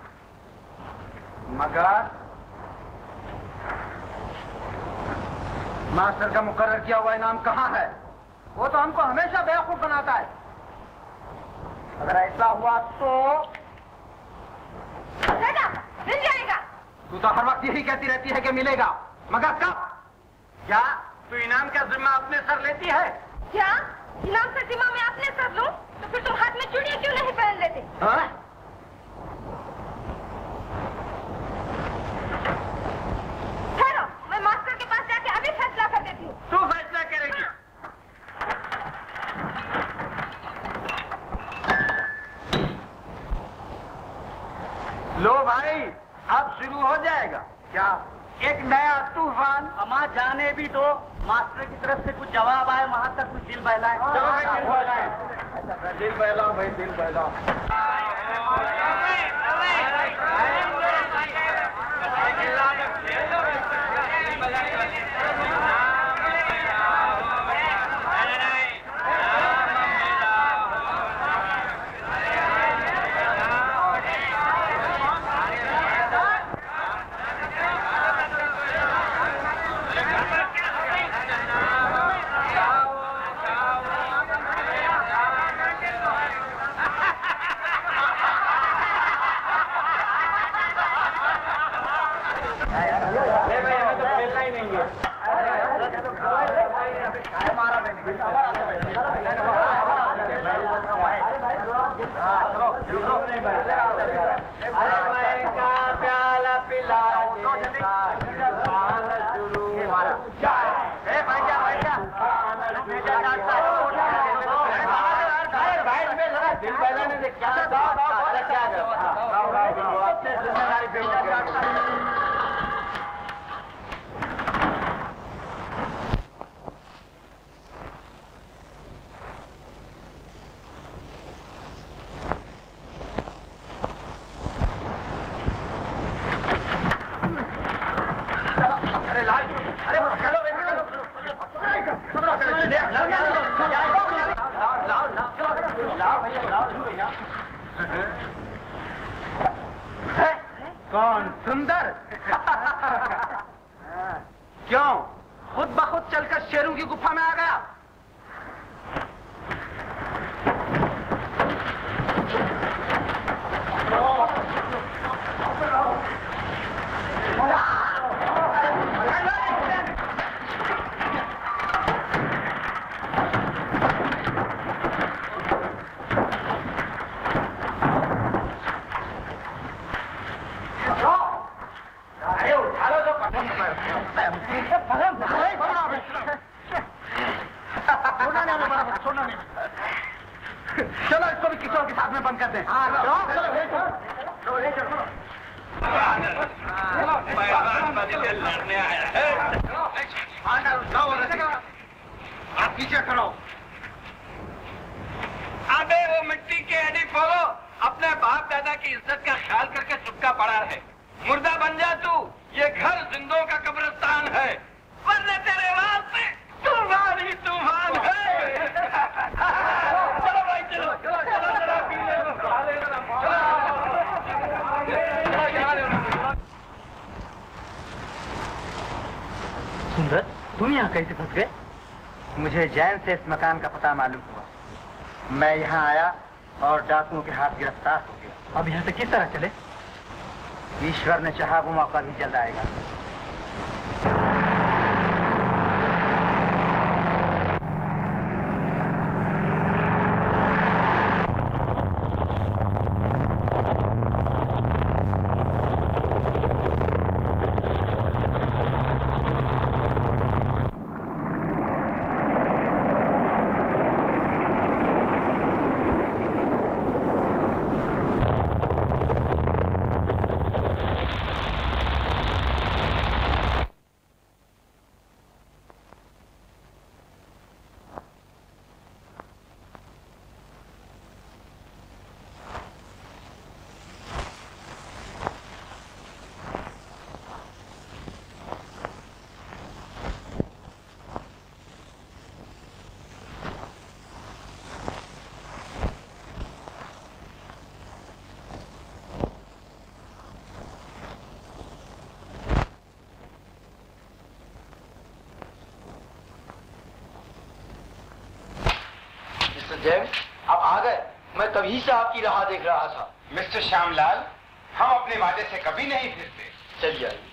मगर मास्टर का मुकर्रर किया हुआ इनाम कहाँ है? वो तो हमको हमेशा बेवकूफ बनाता है। अगर ऐसा हुआ तो मिल जाएगा। तू तो हर वक्त यही कहती रहती है कि मिलेगा, मगर कब? क्या तू इनाम का जिम्मा अपने सर लेती है? क्या इनाम का जिम्मा मैं अपने सर लूं? तो फिर तुम हाथ में चूड़ियां क्यों नहीं पहन लेते? हाँ? ठहरो, मैं मास्टर के पास जाके अभी फैसला कर देती हूँ। तू फैसला करेगी? लो भाई, अब शुरू हो जाएगा। क्या एक नया तूफान? अमा जाने भी तो मास्टर की तरफ से कुछ जवाब आए, वहां तक कुछ दिल बहलाए। चलो भाई दिल बहलाए, दिल बहलाओ भाई, दिल बहलाओ। कौन? सुंदर? क्यों? खुद ब खुद चलकर शेरों की गुफा में आ गया? चलो इसको भी किशोर के साथ में बंद कर दें। लड़ने आया है। आप पीछे करो। अबे वो मिट्टी के एडी फॉलो अपने बाप दादा की इज्जत का ख्याल करके चुपका पड़ा है। मुर्दा बन जा तू, ये घर जिंदों का कब्रिस्तान है, वरना तेरे वास्ते तूफान ही तूफान है। चलो भाई चलो चलो चलो चलो पी ले सुंदर, तुम यहाँ कैसे फंस गए? मुझे जैन से इस मकान का पता मालूम हुआ। मैं यहाँ आया और डाकुओं के हाथ गिरफ्तार हो गया। अब यहाँ से किस तरह चले? ईश्वर ने चाहा वो मौका भी जल्द आएगा। मिस्टर जैन, आप आ गए। मैं कभी से आपकी राह देख रहा था। मिस्टर श्यामलाल, हम अपने वादे से कभी नहीं फिरते। चलिए आइए।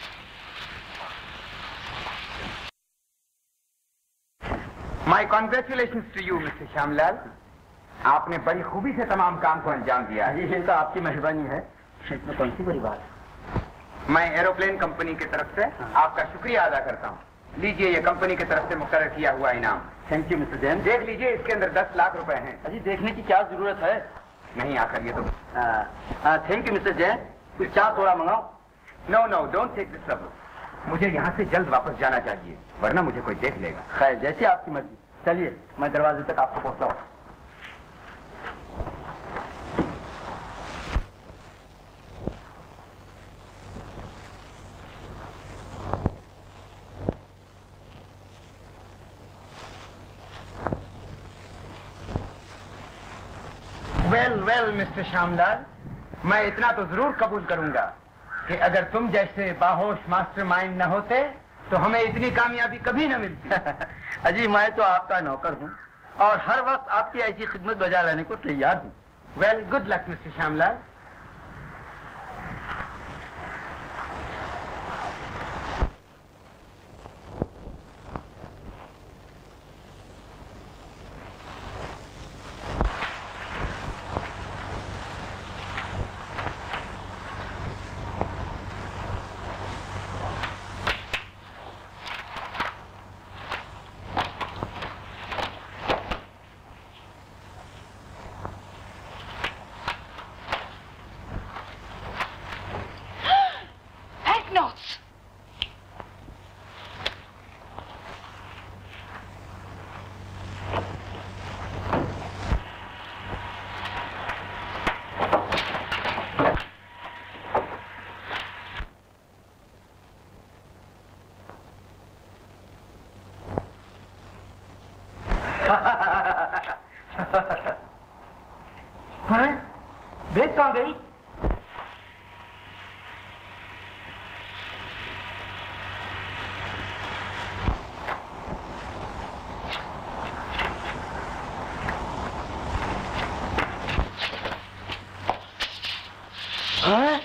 My congratulation to you mister Shyamlal. आपने बड़ी खूबी से तमाम काम को अंजाम दिया है। ये तो आपकी मेहरबानी है, इसमें कौन सी बड़ी बात है। मैं एरोप्लेन कंपनी की तरफ से आपका शुक्रिया अदा करता हूँ। लीजिए ये कंपनी की तरफ से मुकर्रर किया हुआ इनाम। Thank you mister Jain. देख लीजिए, इसके अंदर दस लाख रुपए हैं। अजी देखने की क्या जरूरत है? नहीं, आखिर ये तो। Thank you mister Jain. कुछ चाय थोड़ा मंगाओ। No no, don't take this trouble. मुझे यहाँ से जल्द वापस जाना चाहिए, वरना मुझे कोई देख लेगा। खैर, जैसी आपकी मर्जी। चलिए, मैं दरवाजे तक आपको पहुँचाऊँ। वेल वेल मिस्टर श्यामलाल, मैं इतना तो जरूर कबूल करूंगा कि अगर तुम जैसे बाहोश मास्टरमाइंड न होते तो हमें इतनी कामयाबी कभी न मिलती। अजी मैं तो आपका नौकर हूँ और हर वक्त आपकी ऐसी खिदमत बजा रहने को तैयार हूँ। Well, good luck mister Shyamlal. देख कहाँ गई? हाँ?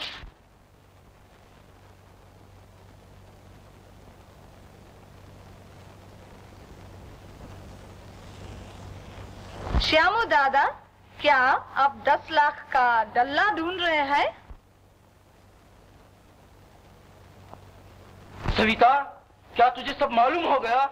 श्यामू दादा, क्या आप दस लाख का डल्ला ढूंढ रहे हैं? सविता, क्या तुझे सब मालूम हो गया?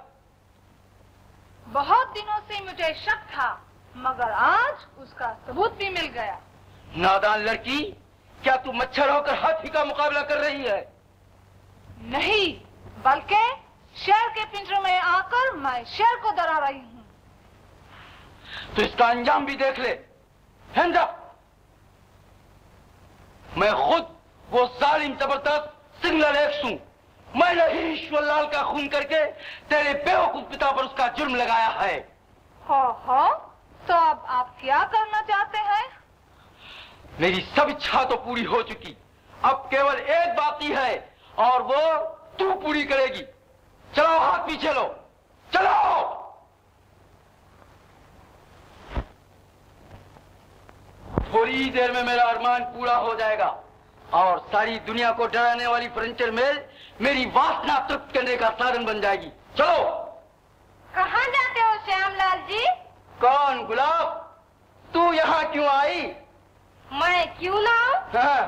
बहुत दिनों से मुझे शक था, मगर आज उसका सबूत भी मिल गया। नादान लड़की, क्या तू मच्छर होकर हाथी का मुकाबला कर रही है? नहीं, बल्कि शेर के पिंजरे में आकर मैं शेर को डरा रही हूँ। तो इसका अंजाम भी देख ले। Hands up. मैं खुद वो जालिम जबरदस्त सिग्नल एक्स हूं। मैंने ही ईश्वरलाल का खून करके तेरे बेवकूफ पिता पर उसका जुर्म लगाया है। हो हो, तो अब आप क्या करना चाहते हैं? मेरी सब इच्छा तो पूरी हो चुकी, अब केवल एक बाकी है और वो तू पूरी करेगी। चलो, हाथ पीछे लो, चलो। थोड़ी देर में मेरा अरमान पूरा हो जाएगा और सारी दुनिया को डराने वाली फर्नीचर मेल मेरी वासना तृप्त करने का साधन बन जाएगी। चलो। कहाँ जाते हो श्यामलाल जी? कौन? गुलाब, तू यहाँ क्यों आई? मैं क्यों ना आऊं? हाँ।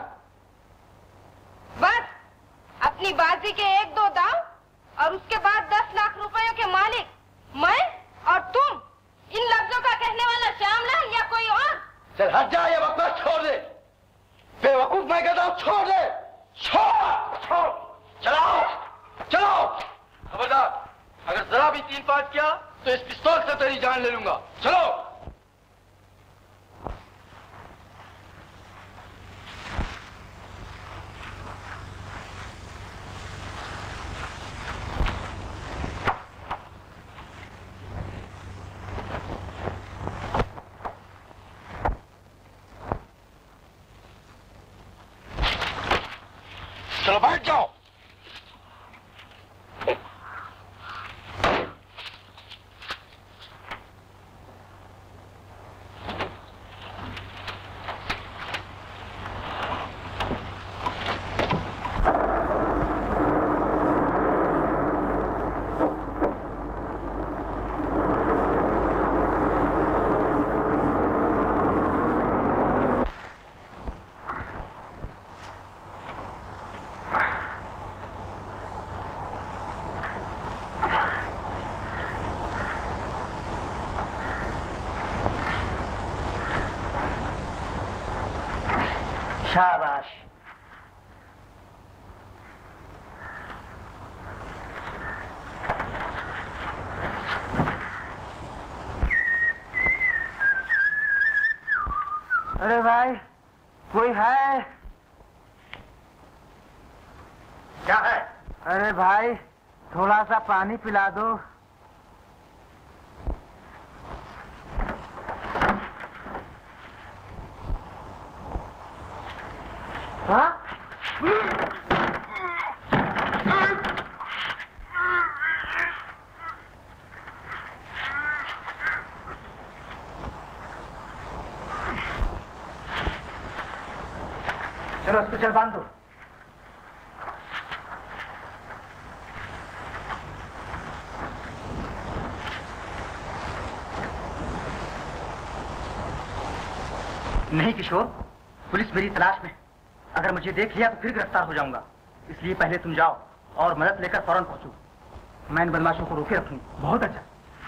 बस अपनी बाजी के एक दो दाव और उसके बाद दस लाख रुपयों के मालिक मैं और तुम। इन लफ्जों का कहने वाला श्यामलाल या कोई और? चल हट जा, ये बकवास छोड़ दे। बेवकूफ मैं कहता हूँ, छोड़ दे। छोड़ छोड़ चलाओ चलो। खबरदार, अगर जरा भी तीन पाँच किया तो इस पिस्तौल से तेरी जान ले लूंगा। चलो। चलो बैठ जाओ। शाबाश। अरे भाई कोई है? क्या है? अरे भाई थोड़ा सा पानी पिला दो। हाँ? चलो उसको चल बांध दो। नहीं किशोर, पुलिस मेरी तलाश में। अगर मुझे देख लिया तो फिर गिरफ्तार हो जाऊंगा। इसलिए पहले तुम जाओ और मदद लेकर फौरन पहुंचो। मैं इन बदमाशों को रोके रखूंगा। बहुत अच्छा।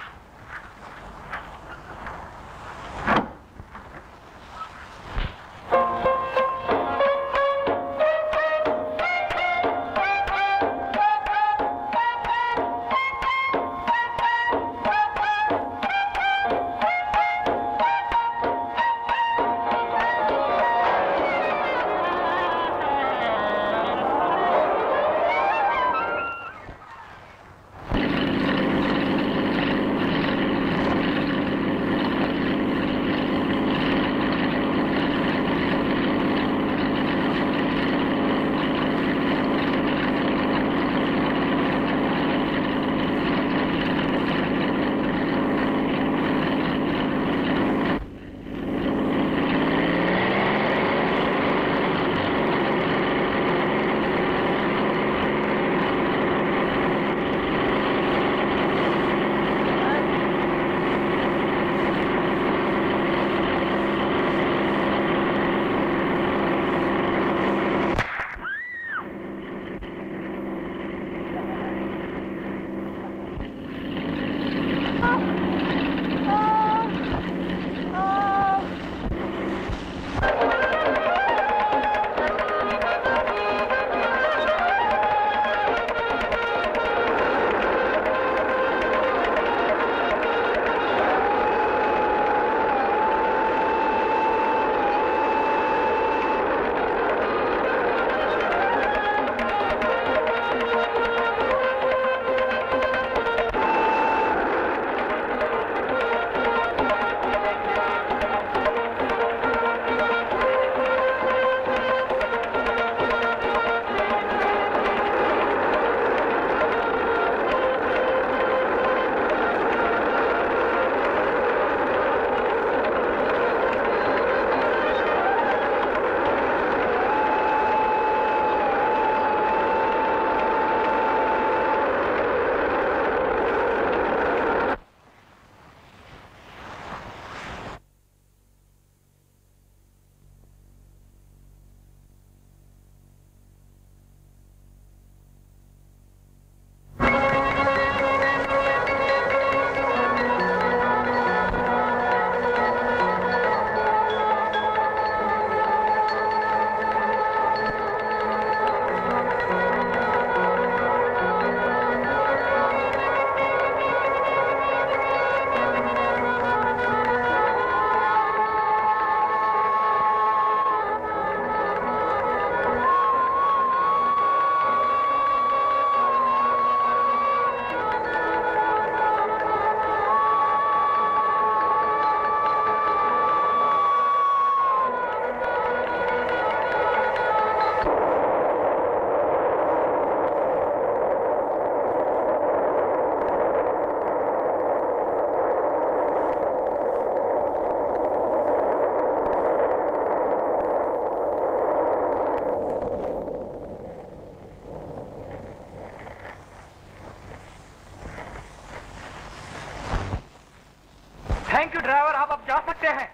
थैंक यू ड्राइवर, आप अब जा सकते हैं।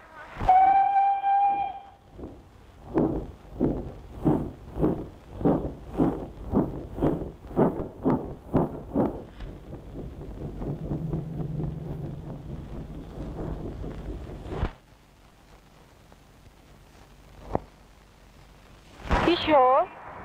किशोर?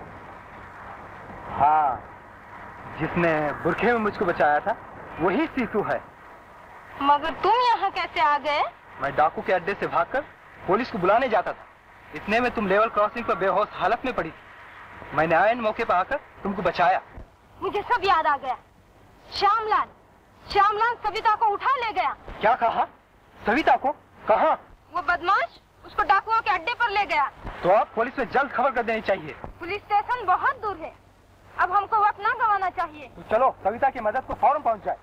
हाँ, जिसने बुरखे में मुझको बचाया था वही सीतू है। मगर तुम यहाँ कैसे आ गए? मैं डाकू के अड्डे से भागकर पुलिस को बुलाने जाता था। इतने में तुम लेवल क्रॉसिंग पर बेहोश हालत में पड़ी थी। मैंने आयन मौके पर आकर तुमको बचाया। मुझे सब याद आ गया। श्यामलाल, श्यामलाल सविता को उठा ले गया। क्या कहा? सविता को? कहाँ? वो बदमाश उसको डाकुओं के अड्डे पर ले गया। तो अब पुलिस में जल्द खबर कर देनी चाहिए। पुलिस स्टेशन बहुत दूर है, अब हमको वक्त ना गंवाना चाहिए। तो चलो सविता की मदद को फौरन पहुंच जाए।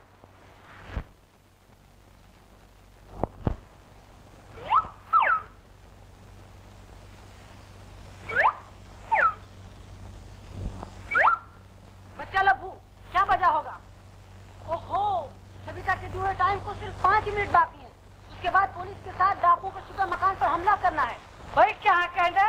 बच्चा लभू, क्या बजा होगा? ओहो, सविता के दूर टाइम को सिर्फ पाँच मिनट बाकी है। उसके बाद पुलिस के साथ डाकुओं को शुक्र मकान पर हमला करना है। भाई क्या कह रहे?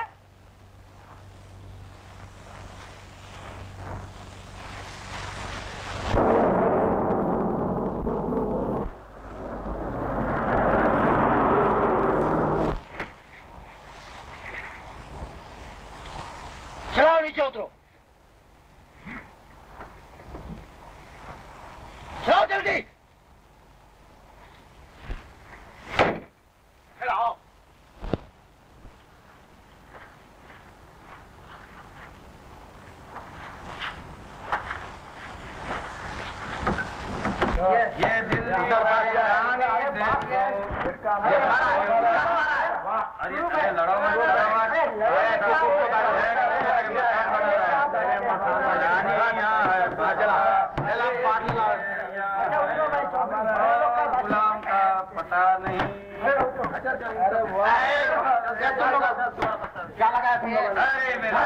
चलो नीचे उतरो, चलो जल्दी। चलो। ये दिल गुलाम का पता नहीं। अरे वाह, क्या लगा तुम लोग? अरे मेरा,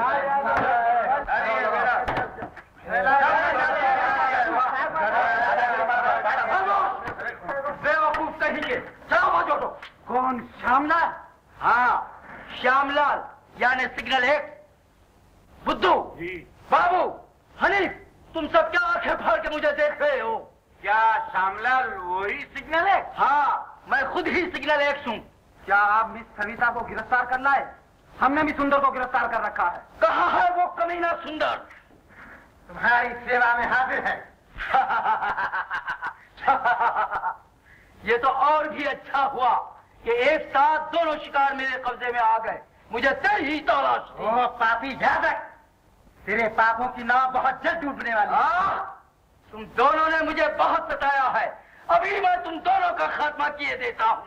अरे मेरा बेवकूफ कहिए। चलो वहाँ जोड़ो। कौन? श्यामलाल? हाँ, श्यामलाल यानी सिग्नल एक। बुद्धू जी, बाबू, हनीफ, तुम सब क्या आंखें फाड़ के मुझे देख रहे हो? क्या श्यामलाल वही सिग्नल है? हाँ, मैं खुद ही सिग्नल एक हूँ। क्या आप मिस सविता को गिरफ्तार करना है? हमने भी सुंदर को गिरफ्तार कर रखा है। कहाँ है वो कमीना सुंदर? तुम्हारी सेवा में हाजिर है। ये तो और भी अच्छा हुआ कि एक साथ दोनों शिकार मेरे कब्जे में आ गए। मुझे तेरी ही तलाश थी। ओ पापी जादक, तेरे पापों की नाव बहुत जल्द डूबने वाली है। हाँ, तुम दोनों ने मुझे बहुत सताया है। अभी मैं तुम दोनों का खात्मा किए देता हूँ।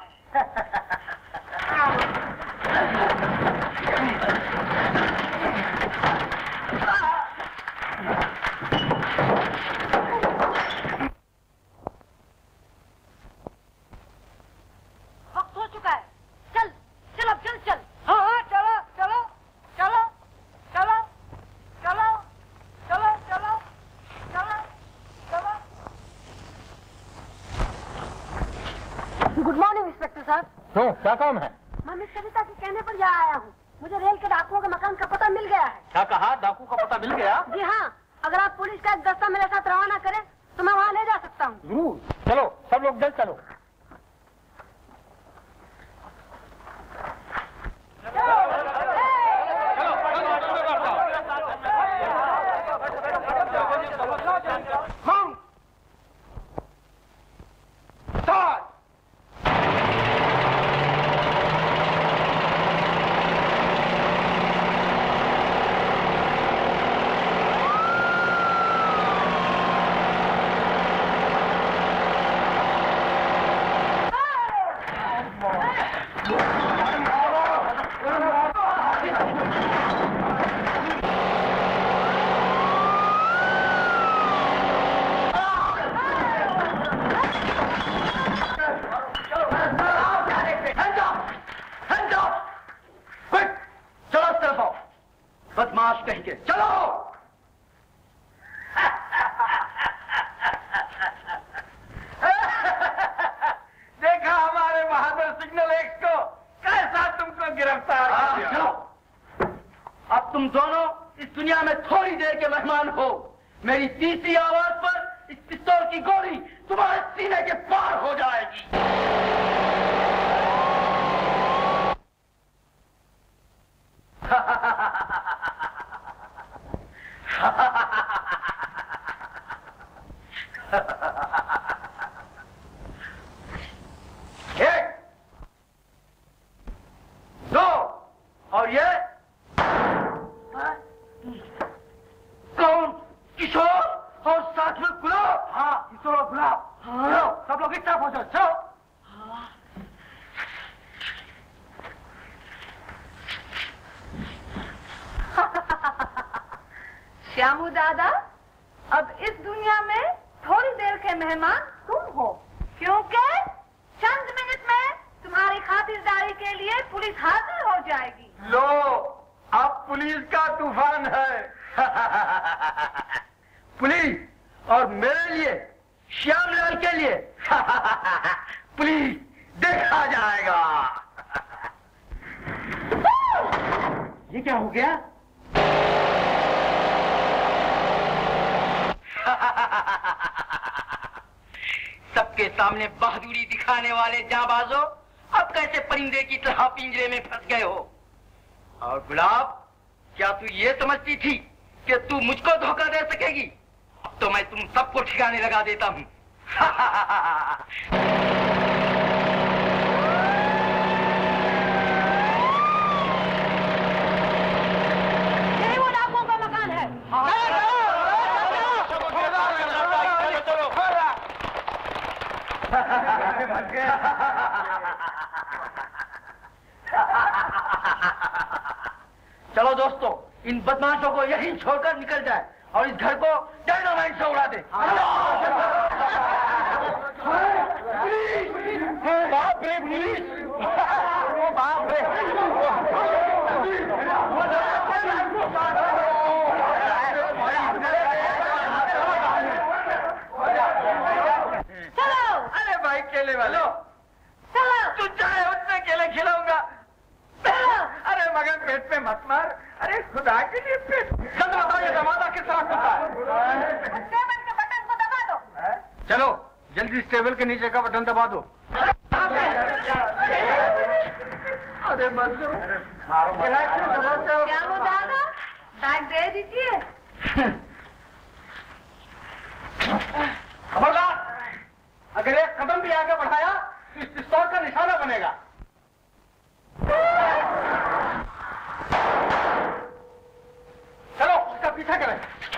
वक्त हो चुका है। चल चल अब चल चल। हाँ हाँ चलो चलो चलो चलो चलो चलो चलो चलो चलो। गुड मॉर्निंग इंस्पेक्टर साहब। तो क्या काम है? मैं मिस सविता के कहने पर यहाँ आया हूँ। मुझे रेल के डाकुओं के मकान का पता मिल गया है। क्या कहा? डाकू का पता मिल गया? जी हाँ, अगर आप पुलिस का एक दस्ता मेरे साथ रवाना करें तो मैं वहाँ ले जा सकता हूँ। जरूर, चलो सब लोग जल्द चलो। बदमाश कहेंगे, चलो। देखा हमारे बहादुर सिग्नल एक्स को, कैसा तुमको गिरफ्तार किया। चलो, अब तुम दोनों इस दुनिया में थोड़ी देर के मेहमान हो। मेरी तीसरी आवाज पर इस पिस्तौल की गोली तुम्हारे सीने के पार हो जाएगी। श्यामू दादा, अब इस दुनिया में थोड़ी देर के मेहमान तुम हो, क्योंकि चंद मिनट में तुम्हारी खातिरदारी के लिए पुलिस हाजिर हो जाएगी। लो, अब पुलिस का तूफान है। पुलिस और मेरे लिए, श्यामलाल के लिए पुलिस देखा जाएगा। ये क्या हो गया? सबके सामने बहादुरी दिखाने वाले जाबाजों, अब कैसे परिंदे की तरह पिंजरे में फंस गए हो? और गुलाब, क्या तू ये समझती थी कि तू मुझको धोखा दे सकेगी? अब तो मैं तुम सबको ठिकाने लगा देता हूँ। यही वो डाकुओं का मकान है। चलो दोस्तों, इन बदमाशों को यहीं छोड़कर निकल जाए और इस घर को डायनामाइट से उड़ा दे। बाप रे पुलिस! बाप रे! चलो, अरे भाई केले वालो, चलो, तू चाहे उतने केले खिलाऊंगा। अरे मगर पेट पे मत मार। अरे खुदा के लिए पेट बताओ, ये दमादा किस तरह खुलता है? टेबल के बटन को दबा दो। चलो जल्दी इस टेबल के नीचे का बटन दबा दो। अरे मंसूर, श्यामू दादा, बैग दे दीजिए। खबरदार, अगर एक कदम भी आगे बढ़ाया तो इस पिस्तौल का निशाना बनेगा। चलो उसका पीछा करें।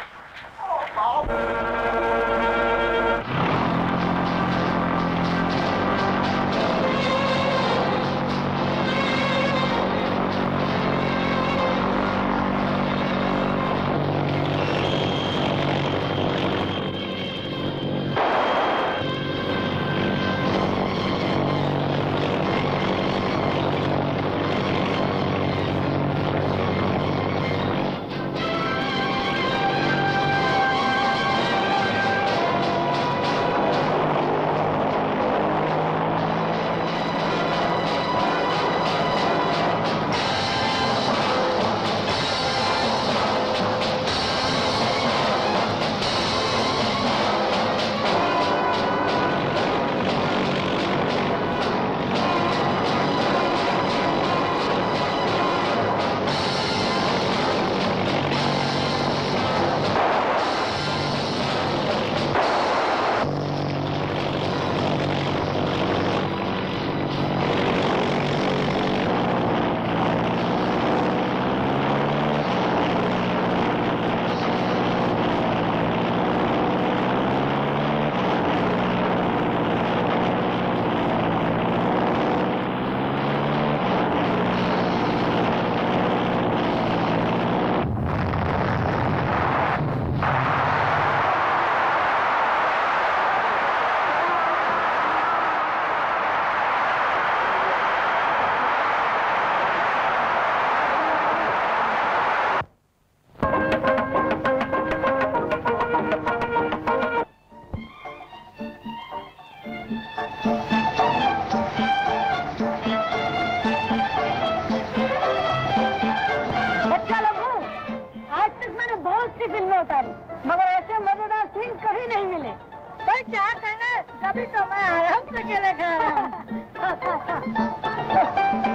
मगर ऐसे मजेदार सीन कभी नहीं मिले। पर क्या करना, कभी तो मैं आराम से अकेले खा रहा हूँ।